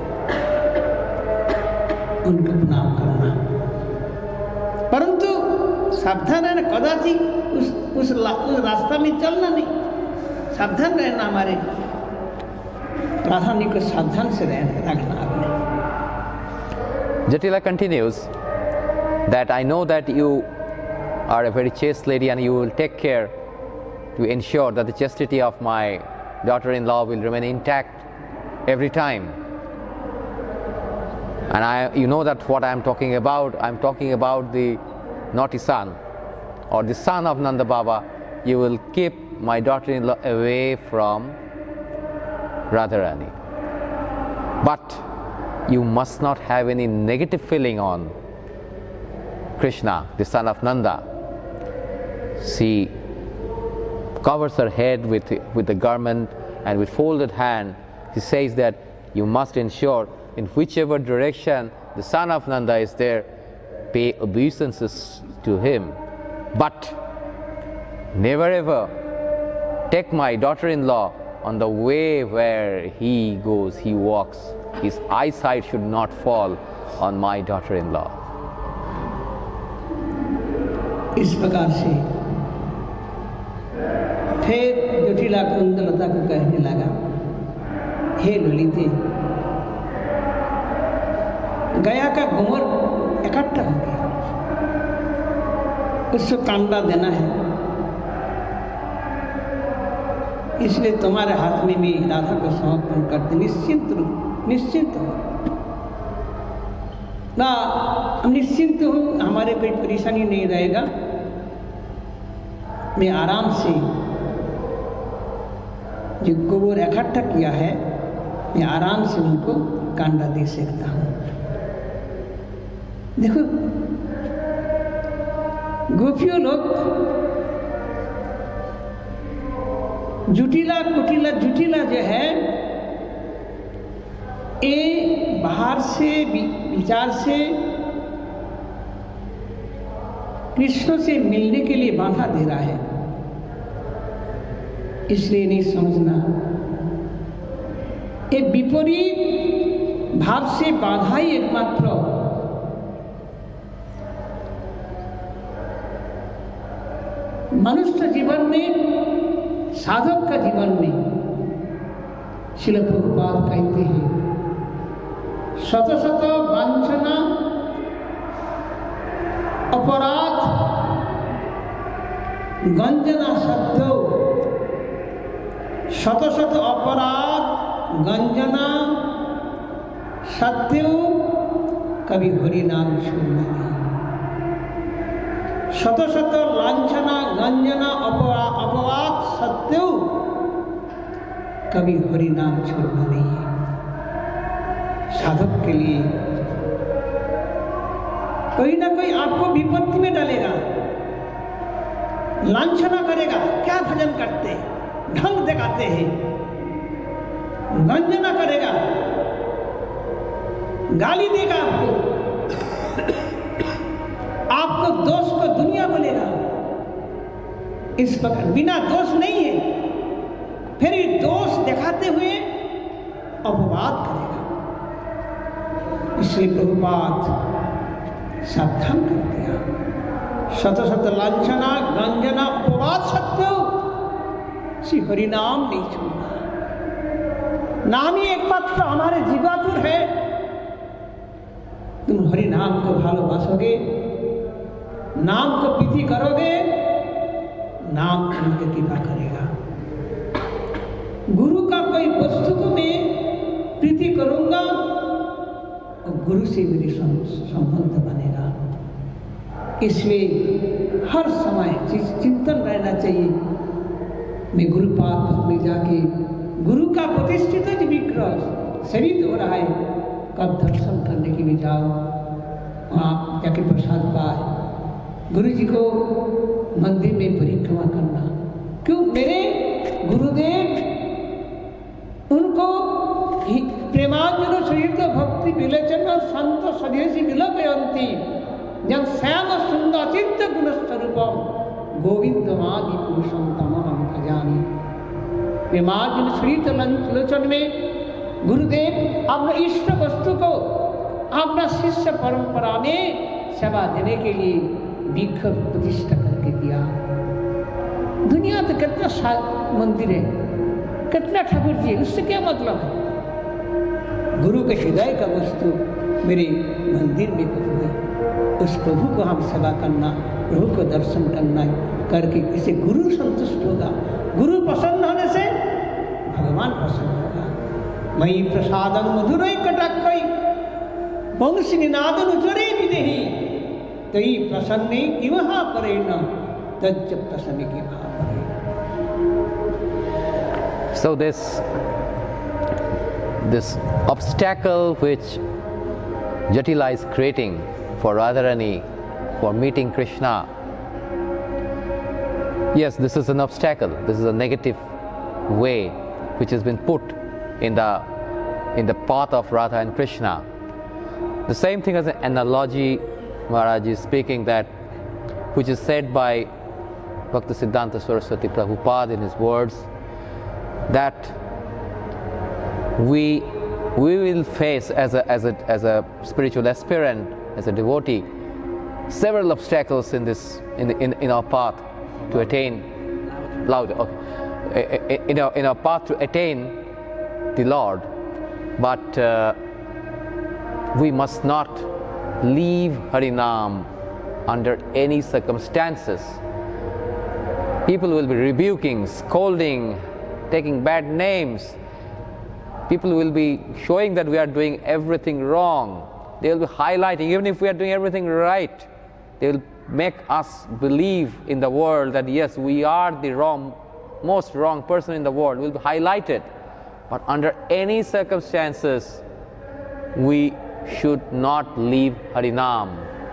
[SPEAKER 4] उनको प्रणाम करना. परंतु सावधान रहना, कदाचित उस उस, उस रास्ता में चलना नहीं, सावधान रहना. हमारे राधारानी को सावधान से रहना रखना आपने.
[SPEAKER 1] Jatila continues that I know that you are a very chaste lady and you will take care to ensure that the chastity of my daughter-in-law will remain intact every time. And I, you know that what I am talking about, I am talking about the naughty son or the son of Nanda Baba. You will keep my daughter-in-law away from Radharani. But you must not have any negative feeling on Krishna, the son of Nanda, she covers her head with, with the garment, and with folded hand, she says that you must ensure in whichever direction the son of Nanda is there, pay obeisances to him. But never ever take my daughter-in-law on the way where he goes, he walks. His eyesight should not fall on my daughter-in-law.
[SPEAKER 4] इस प्रकार से फिर जटिला कुंदलता को कहने लगा, हे ललिते, गया का घुमर इकट्ठा हो गया, उसको कांडा देना है, इसलिए तुम्हारे हाथ में भी राधा को समर्पण करते, निश्चिंत निश्चिंत हो ना, हम निश्चिंत हूँ, हमारे कोई परेशानी नहीं रहेगा, मैं आराम से जो गोबर इकट्ठा किया है, मैं आराम से उनको कांडा दे सकता हूँ। देखो गोपियों लोग जुटिला कुटिला जुटिला जो है, ये बाहर से विचार से कृष्ण से मिलने के लिए बाधा दे रहा है, इसलिए नहीं समझना, ये विपरीत भाव से बाधा ही एकमात्र मनुष्य जीवन में, साधक का जीवन में श्रील प्रभुपाद कहते हैं, शत शत वांछना अपराध गंजना सत्यो, शत शत अपराध गंजना सत्यो, कभी हरि नाम छोड़ना नहीं, शत शत लांछना गंजना अपवाद सत्यो, कभी हरि नाम छोड़ना नहीं है। साधक के लिए कोई ना कोई आपको विपत्ति में डालेगा, लांछना करेगा, क्या भजन करते, ढंग दिखाते हैं, गंजना करेगा, गाली देगा आपको, आपको दोष को दुनिया बोलेगा, इस प्रकार बिना दोष नहीं है, फिर ये दोष दिखाते हुए अपवाद करेगा। इसलिए प्रभुपाद सावधान कर दिया, शत शत लांछना गंजना अपवाद सत्यो, श्री हरि नाम नहीं छोड़ना, नाम ही एकमात्र हमारे जीवातुर है। तुम हरि नाम को भालोबासोगे, नाम को प्रीति करोगे, नाम तुमको कृपा करेगा। गुरु का कोई वस्तु को मैं प्रीति करूंगा तो गुरु से मेरी संबंध बनेगा। इसलिए हर समय चिंतन रहना चाहिए, मैं गुरुपाद में जाके गुरु का प्रतिष्ठित जो विग्रह शरीर हो रहा है, कब दर्शन करने के लिए जाओ, वहाँ जाके प्रसाद पाए, गुरु जी को मंदिर में परिक्रमा करना। क्यों? मेरे गुरुदेव उनको प्रेमांजन सहित भक्ति विलोचन संत स्वदेशी विलपयंती जब श्याम सुंदर चित्त गुण स्वरूपम गोविंदमादि पुरुषम तमहम भजामि। प्रेमांजन सहित विलोचन में गुरुदेव अपने इष्ट वस्तु को अपना शिष्य परंपरा में सेवा देने के लिए विग्रह प्रतिष्ठा करके दिया। दुनिया तो कितना मंदिर है, कितना ठाकुर जी है, उससे क्या मतलब है? गुरु के हृदय का वस्तु मेरे मंदिर में प्रभु है, उस प्रभु को हम सेवा करना, प्रभु को दर्शन करना करके इसे गुरु संतुष्ट होगा। गुरु प्रसन्न होने से भगवान प्रसन्न होगा। मयि प्रसादं मधुरै कटाक्षै वंशी निनादं उच्चरे विदेहि तयि प्रसन्ने किमः परेण तज्ज प्रसन्ने किमः परेण।
[SPEAKER 1] So this this obstacle which Jatila is creating for Radharani for meeting Krishna Yes, this is an obstacle. This is a negative way which has been put in the in the path of Radha and Krishna. The same thing as an analogy Maharaj is speaking, that which is said by Bhaktisiddhanta Saraswati Prabhupada in his words, that we we will face as a as a as a spiritual aspirant, as a devotee, several obstacles in this in the, in, in our path to attain louder okay, in our in our path to attain the Lord, but uh, we must not leave Harinam under any circumstances. People will be rebuking, scolding, taking bad names. People will be showing that we are doing everything wrong. They will be highlighting, even if we are doing everything right, they will make us believe in the world that yes, we are the wrong, most wrong person in the world. We will be highlighted. But under any circumstances, we should not leave Harinam.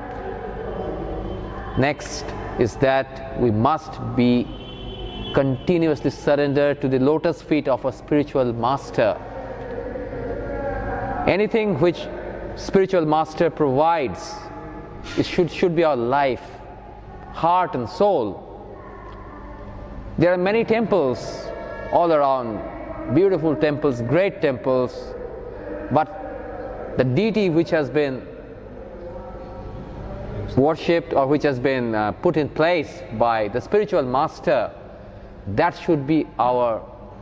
[SPEAKER 1] Next is that we must be continuously surrendered to the lotus feet of a spiritual master. Anything which spiritual master provides, it should, should be our life, heart and soul. There are many temples all around, beautiful temples, great temples, but the deity which has been worshipped or which has been uh, put in place by the spiritual master, that should be our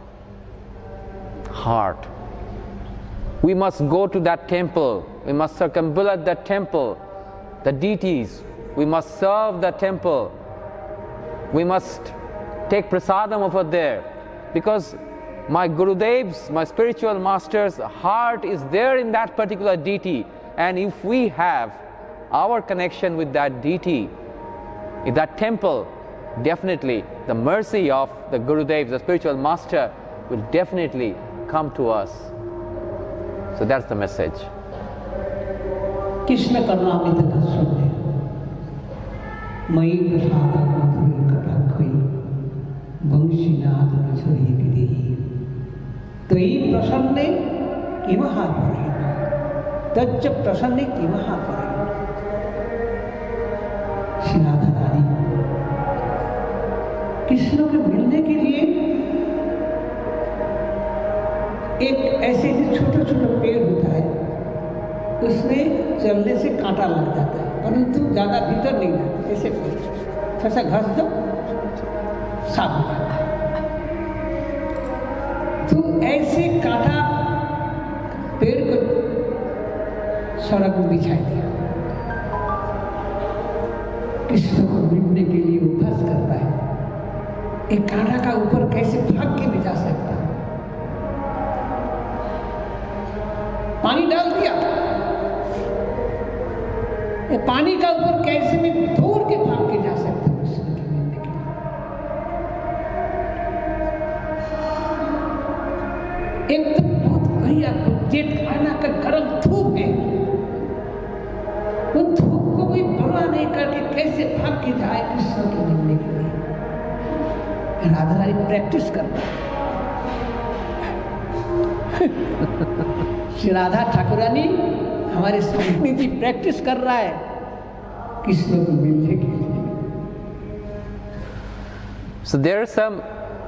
[SPEAKER 1] heart. We must go to that temple, we must circumambulate that temple, the deities, we must serve the temple, we must take prasadam over there, because my Gurudev's, my spiritual master's heart is there in that particular deity, and if we have our connection with that deity, in that temple, definitely the mercy of the Gurudev, the spiritual master, will definitely come to us. So that's the message.
[SPEAKER 4] Krishna karnamita kasune mai prasada madhuri katakhoi bangshinadan chori videhi tai prasanne kimaha parayana tajya prasanne kimaha parayana. Shri Radha Rani Krishna के मिलने के लिए एक ऐसे जो छोटा छोटा पेड़ होता है, उसमें चलने से कांटा लग जाता है, परंतु ज़्यादा भीतर नहीं जाता, जैसे थोड़ा सा घस दो साफ हो जाता है। तो ऐसे कांटा पेड़ को सड़क में बिछाई दिया। कृष्ण को मिटने के लिए वो फंस करता है, एक कांटा का ऊपर कैसे भाग के भी जा सकता है। पानी डाल दिया, ये पानी का ऊपर कैसे भी दौड़ के भाग के जा सकता है कृष्ण के मिलने के लिए। एक तो बहुत बढ़िया जेठ खाना का गर्म धूप है, वो धूप को भी परवाह नहीं करके कैसे भाग के जाए कृष्ण के मिलने के लिए। राधा रानी प्रैक्टिस करना श्री राधा ठाकुरानी हमारे स्वामी जी प्रैक्टिस कर रहा है कृष्ण को मिलने के लिए।
[SPEAKER 1] So there are some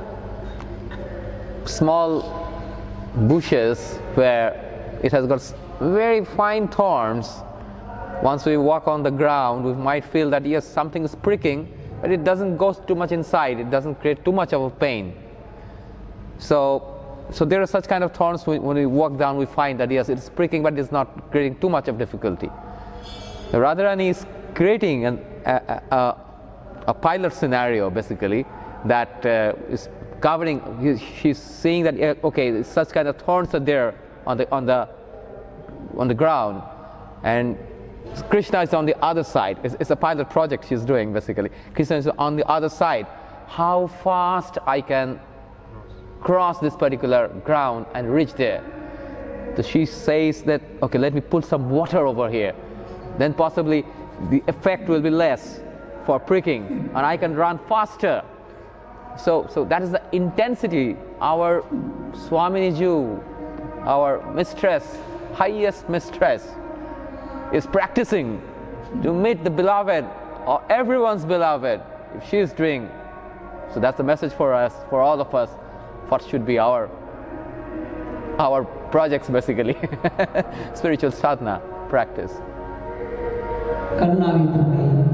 [SPEAKER 1] small bushes where it has got very fine thorns. Once we walk on the ground, we might feel that yes, something is pricking, but it doesn't go too much inside, it doesn't create too much of a pain. So So there are such kind of thorns. When we walk down, we find that yes, it's pricking, but it's not creating too much of difficulty. The Radharani is creating an, a, a, a pilot scenario, basically, that uh, is covering. She's seeing that okay, such kind of thorns are there on the on the on the ground, and Krishna is on the other side. It's, it's a pilot project she's doing, basically. Krishna is on the other side. How fast I can cross this particular ground and reach there. So she says that, okay, let me put some water over here. Then possibly the effect will be less for pricking and I can run faster. So, so that is the intensity our Swaminiji, our mistress, highest mistress, is practicing to meet the beloved or everyone's beloved if she is doing. So that's the message for us, for all of us, what should be our our projects basically. Spiritual sadhana practice.
[SPEAKER 4] Karnavita में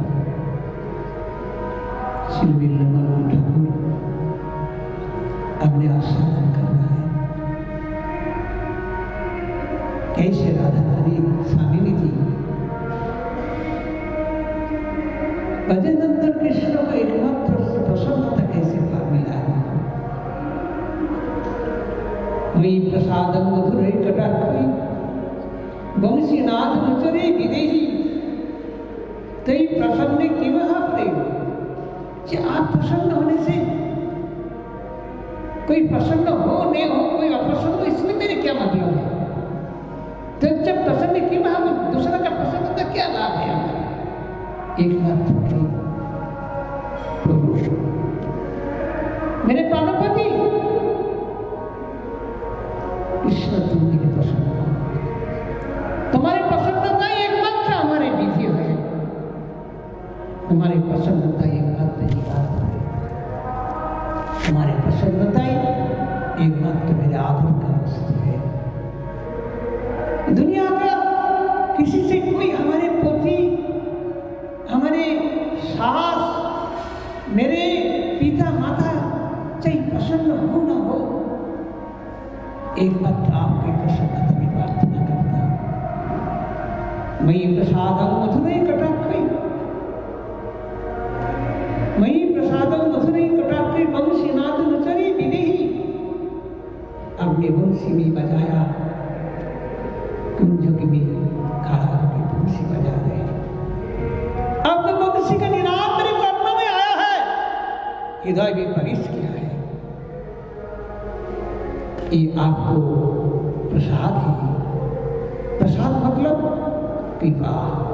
[SPEAKER 4] श्री विल्लमन ठाकुर अपने आस्वादन करना है। कैसे राधा रानी स्वामिनी जी भजन नंदन कृष्ण को एकमात्र प्रसन्नता कैसे पा मिला है। वही प्रसादम मधुरै कटाक्षै वंशीनाथ नुचरे विदेही तई प्रसन्न किमः प्रेम। कि आप प्रसन्न होने से कोई प्रसन्न हो नहीं हो, कोई अप्रसन्न हो, इसमें मेरे क्या मतलब है। तो जब प्रसन्न किमः, दूसरा का प्रसन्न का क्या लाभ है हमारा। एक मात्र प्रभु मेरे प्राणपति कृष्ण, तुम मेरे प्रसन्न हो। तुम्हारी प्रसन्नता एकमात्र हमारे विधि है, तुम्हारी प्रसन्नता एकमात्र निवास है, तुम्हारी प्रसन्नता एकमात्र मेरे आदर का वस्तु है। दुनिया का किसी से कोई, हमारे पोती, हमारे सास, मेरे पिता माता चाहे प्रसन्न हो ना हो, एकमात्र आपकी प्रसन्नता में प्रार्थना करता हूं। मयि प्रसादं मधुरै कटाक्षै, मयि प्रसादं मधुरै कटाक्षै वंशीनाथ नुचरे विदेही। आपने वंशी में बजाया, कुंज में खड़ा होकर वंशी बजा रहे हैं। आपका वंशी का निनाद मेरे कर्म में आया है, हृदय में प्रवेश किया है। ये आपको प्रसाद है। प्रसाद मतलब कृपा।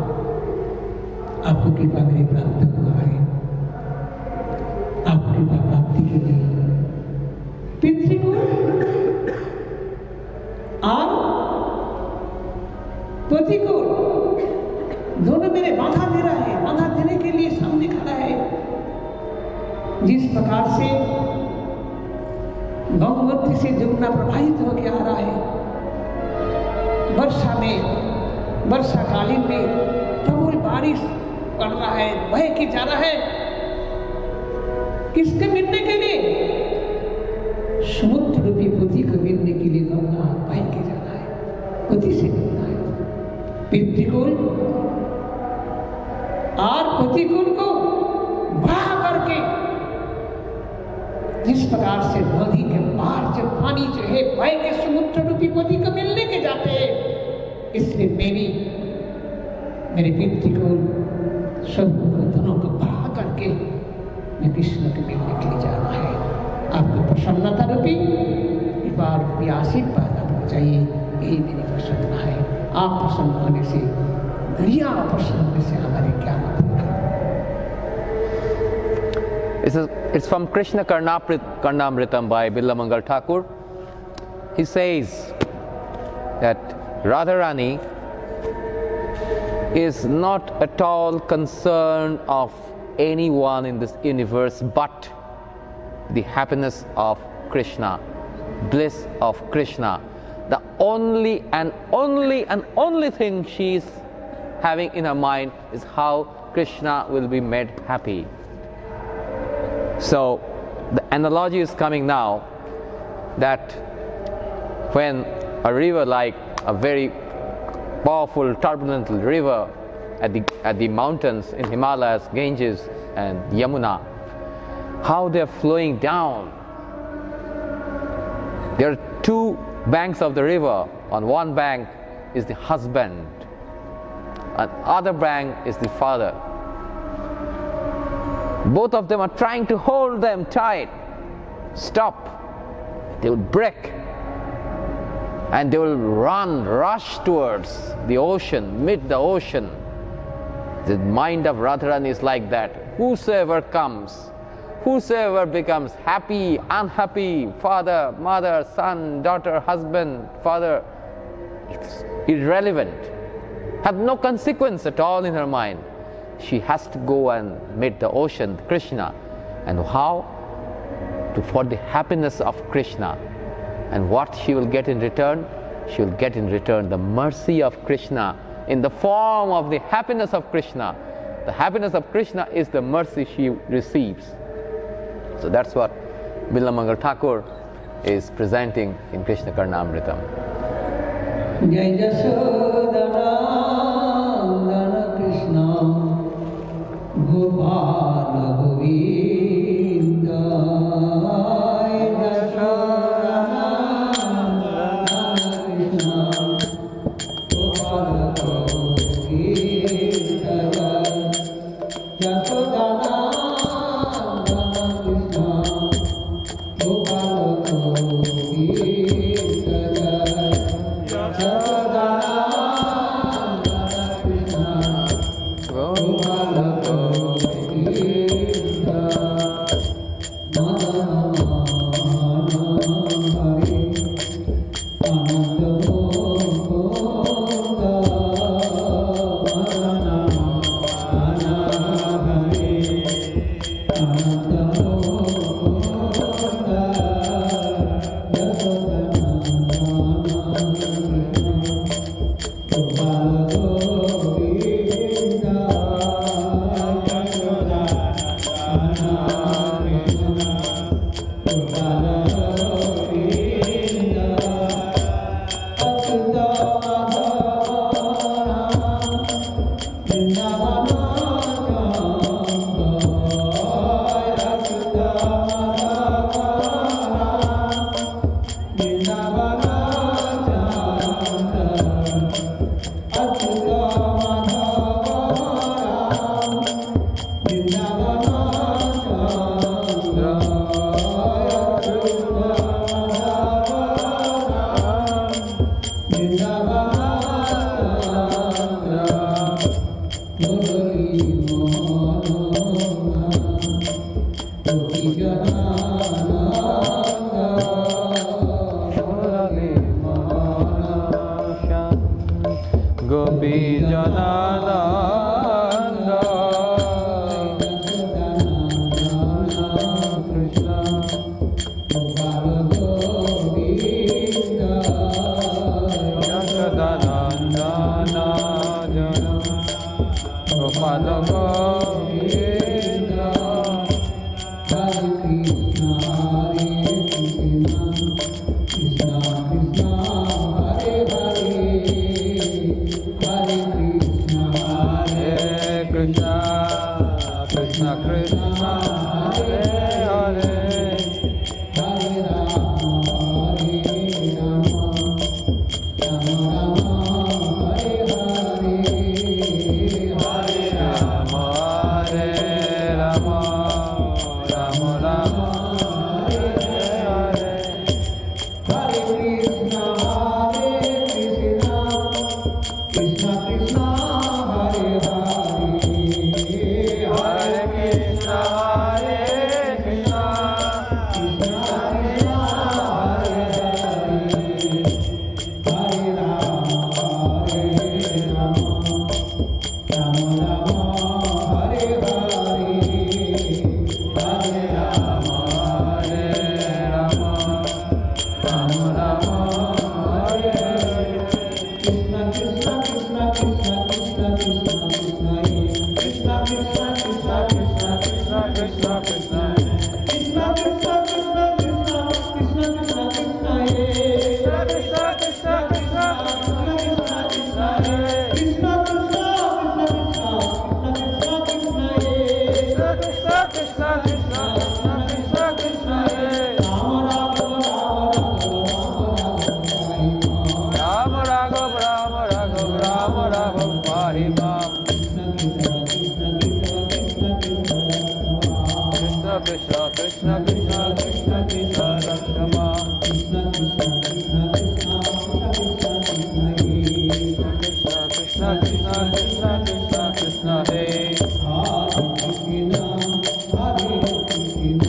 [SPEAKER 4] आपको कृपा मेरे प्राप्त हुआ है। आप कृपा प्राप्ति के लिए पितृ को और पति को दोनों मेरे बाधा दे रहा है, बाधा देने के लिए सामने खड़ा है। जिस प्रकार से गंगोत्री से जमुना प्रवाहित होकर आ रहा है, वर्षा में, वर्षा कालीन में प्रबल बारिश पड़ रहा है, बह के जा रहा है। किसके मिलने के लिए? समुद्र रूपी पति को मिलने के लिए गंगा बह के जा रहा है, पति से मिलना है। पितृकुल और पतिकुल को बहा करके, जिस प्रकार से नदी के पार जब पानी जो है बह के समुद्र रूपी पति को मिलने के जाते हैं, इसलिए मेरी मेरे पितृकुल सब दोनों को बहा करके मैं कृष्ण के मिलने के लिए जाना है। आपको प्रसन्नता रूपी कृपा रूपी आशीर्वाद आपको चाहिए, यही मेरी प्रसन्नता है। आप प्रसन्न होने से, दुनिया प्रसन्न होने से हमारे क्या मतलब है।
[SPEAKER 1] It's, a, it's from Krishna Karnamritam by Billamangal Thakur. He says that Radharani is not at all concerned of anyone in this universe but the happiness of Krishna, bliss of Krishna. The only and only and only thing she is having in her mind is how Krishna will be made happy. So the analogy is coming now that when a river, like a very powerful turbulent river at the, at the mountains in Himalayas, Ganges and Yamuna, how they are flowing down. There are two banks of the river. On one bank is the husband, on the other bank is the father. Both of them are trying to hold them tight. Stop. They will break. And they will run, rush towards the ocean, meet the ocean. The mind of Radharani is like that. Whosoever comes, whosoever becomes happy, unhappy, father, mother, son, daughter, husband, father, it's irrelevant, have no consequence at all in her mind. She has to go and meet the ocean, Krishna. And how? To, for the happiness of Krishna. And what she will get in return? She will get in return the mercy of Krishna in the form of the happiness of Krishna. The happiness of Krishna is the mercy she receives. So that's what Bilamangal Thakur is presenting in Krishna Karnamritam.
[SPEAKER 4] Jai Jasodana Krishna Gopala Govinda. Krishna, Hare Krishna, Krishna Krishna, Hare Krishna.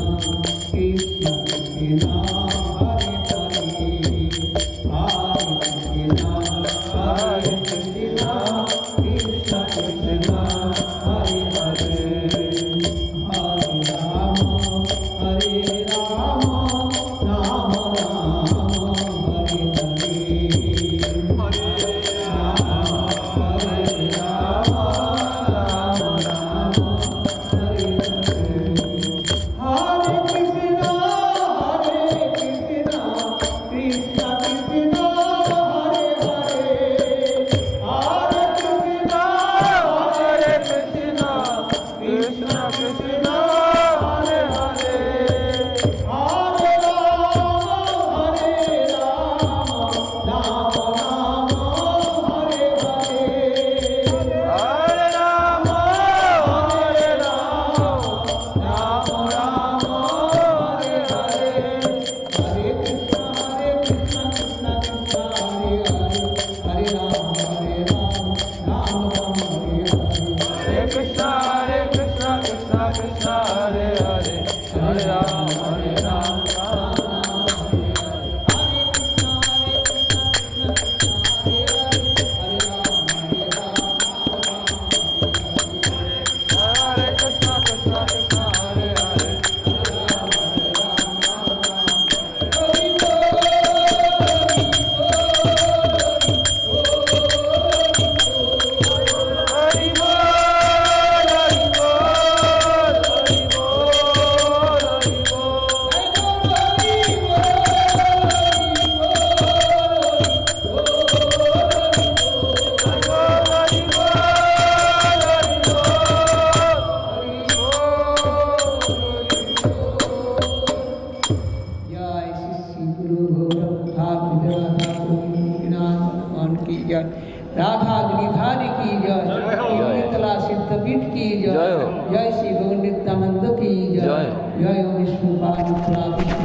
[SPEAKER 4] Radha Giridhari की जय, मिथिला सिद्धपीठ की जय, जय श्री गौर नित्यानंद की जय, जय विष्णुपाद मिथिला विष्णु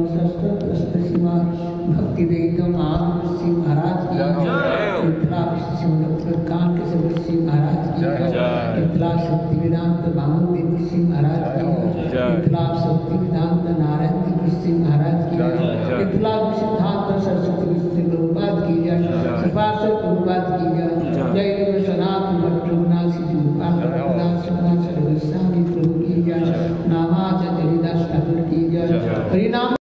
[SPEAKER 4] परमहंस सीमा भक्ति देवतम आनंद सिंह महाराज की जय, मिथिला विष्णु सिंह कान के सब सिंह महाराज की जय, मिथिला शक्ति वेदांत बामन देव सिंह महाराज की जय, मिथिला शक्ति वेदांत नारायण देव सिंह महाराज की जय, मिथिला सिद्धांत सरस्वती सिंह प्रभुपाद की जय, सपार्षद प्रभुपाद की जय, जय सनातन भट्ट रघुनाथ जी गोपाल रघुनाथ सर्वस्वामी प्रभु की जय, नामाचार्य हरिदास ठाकुर की जय, हरिनाम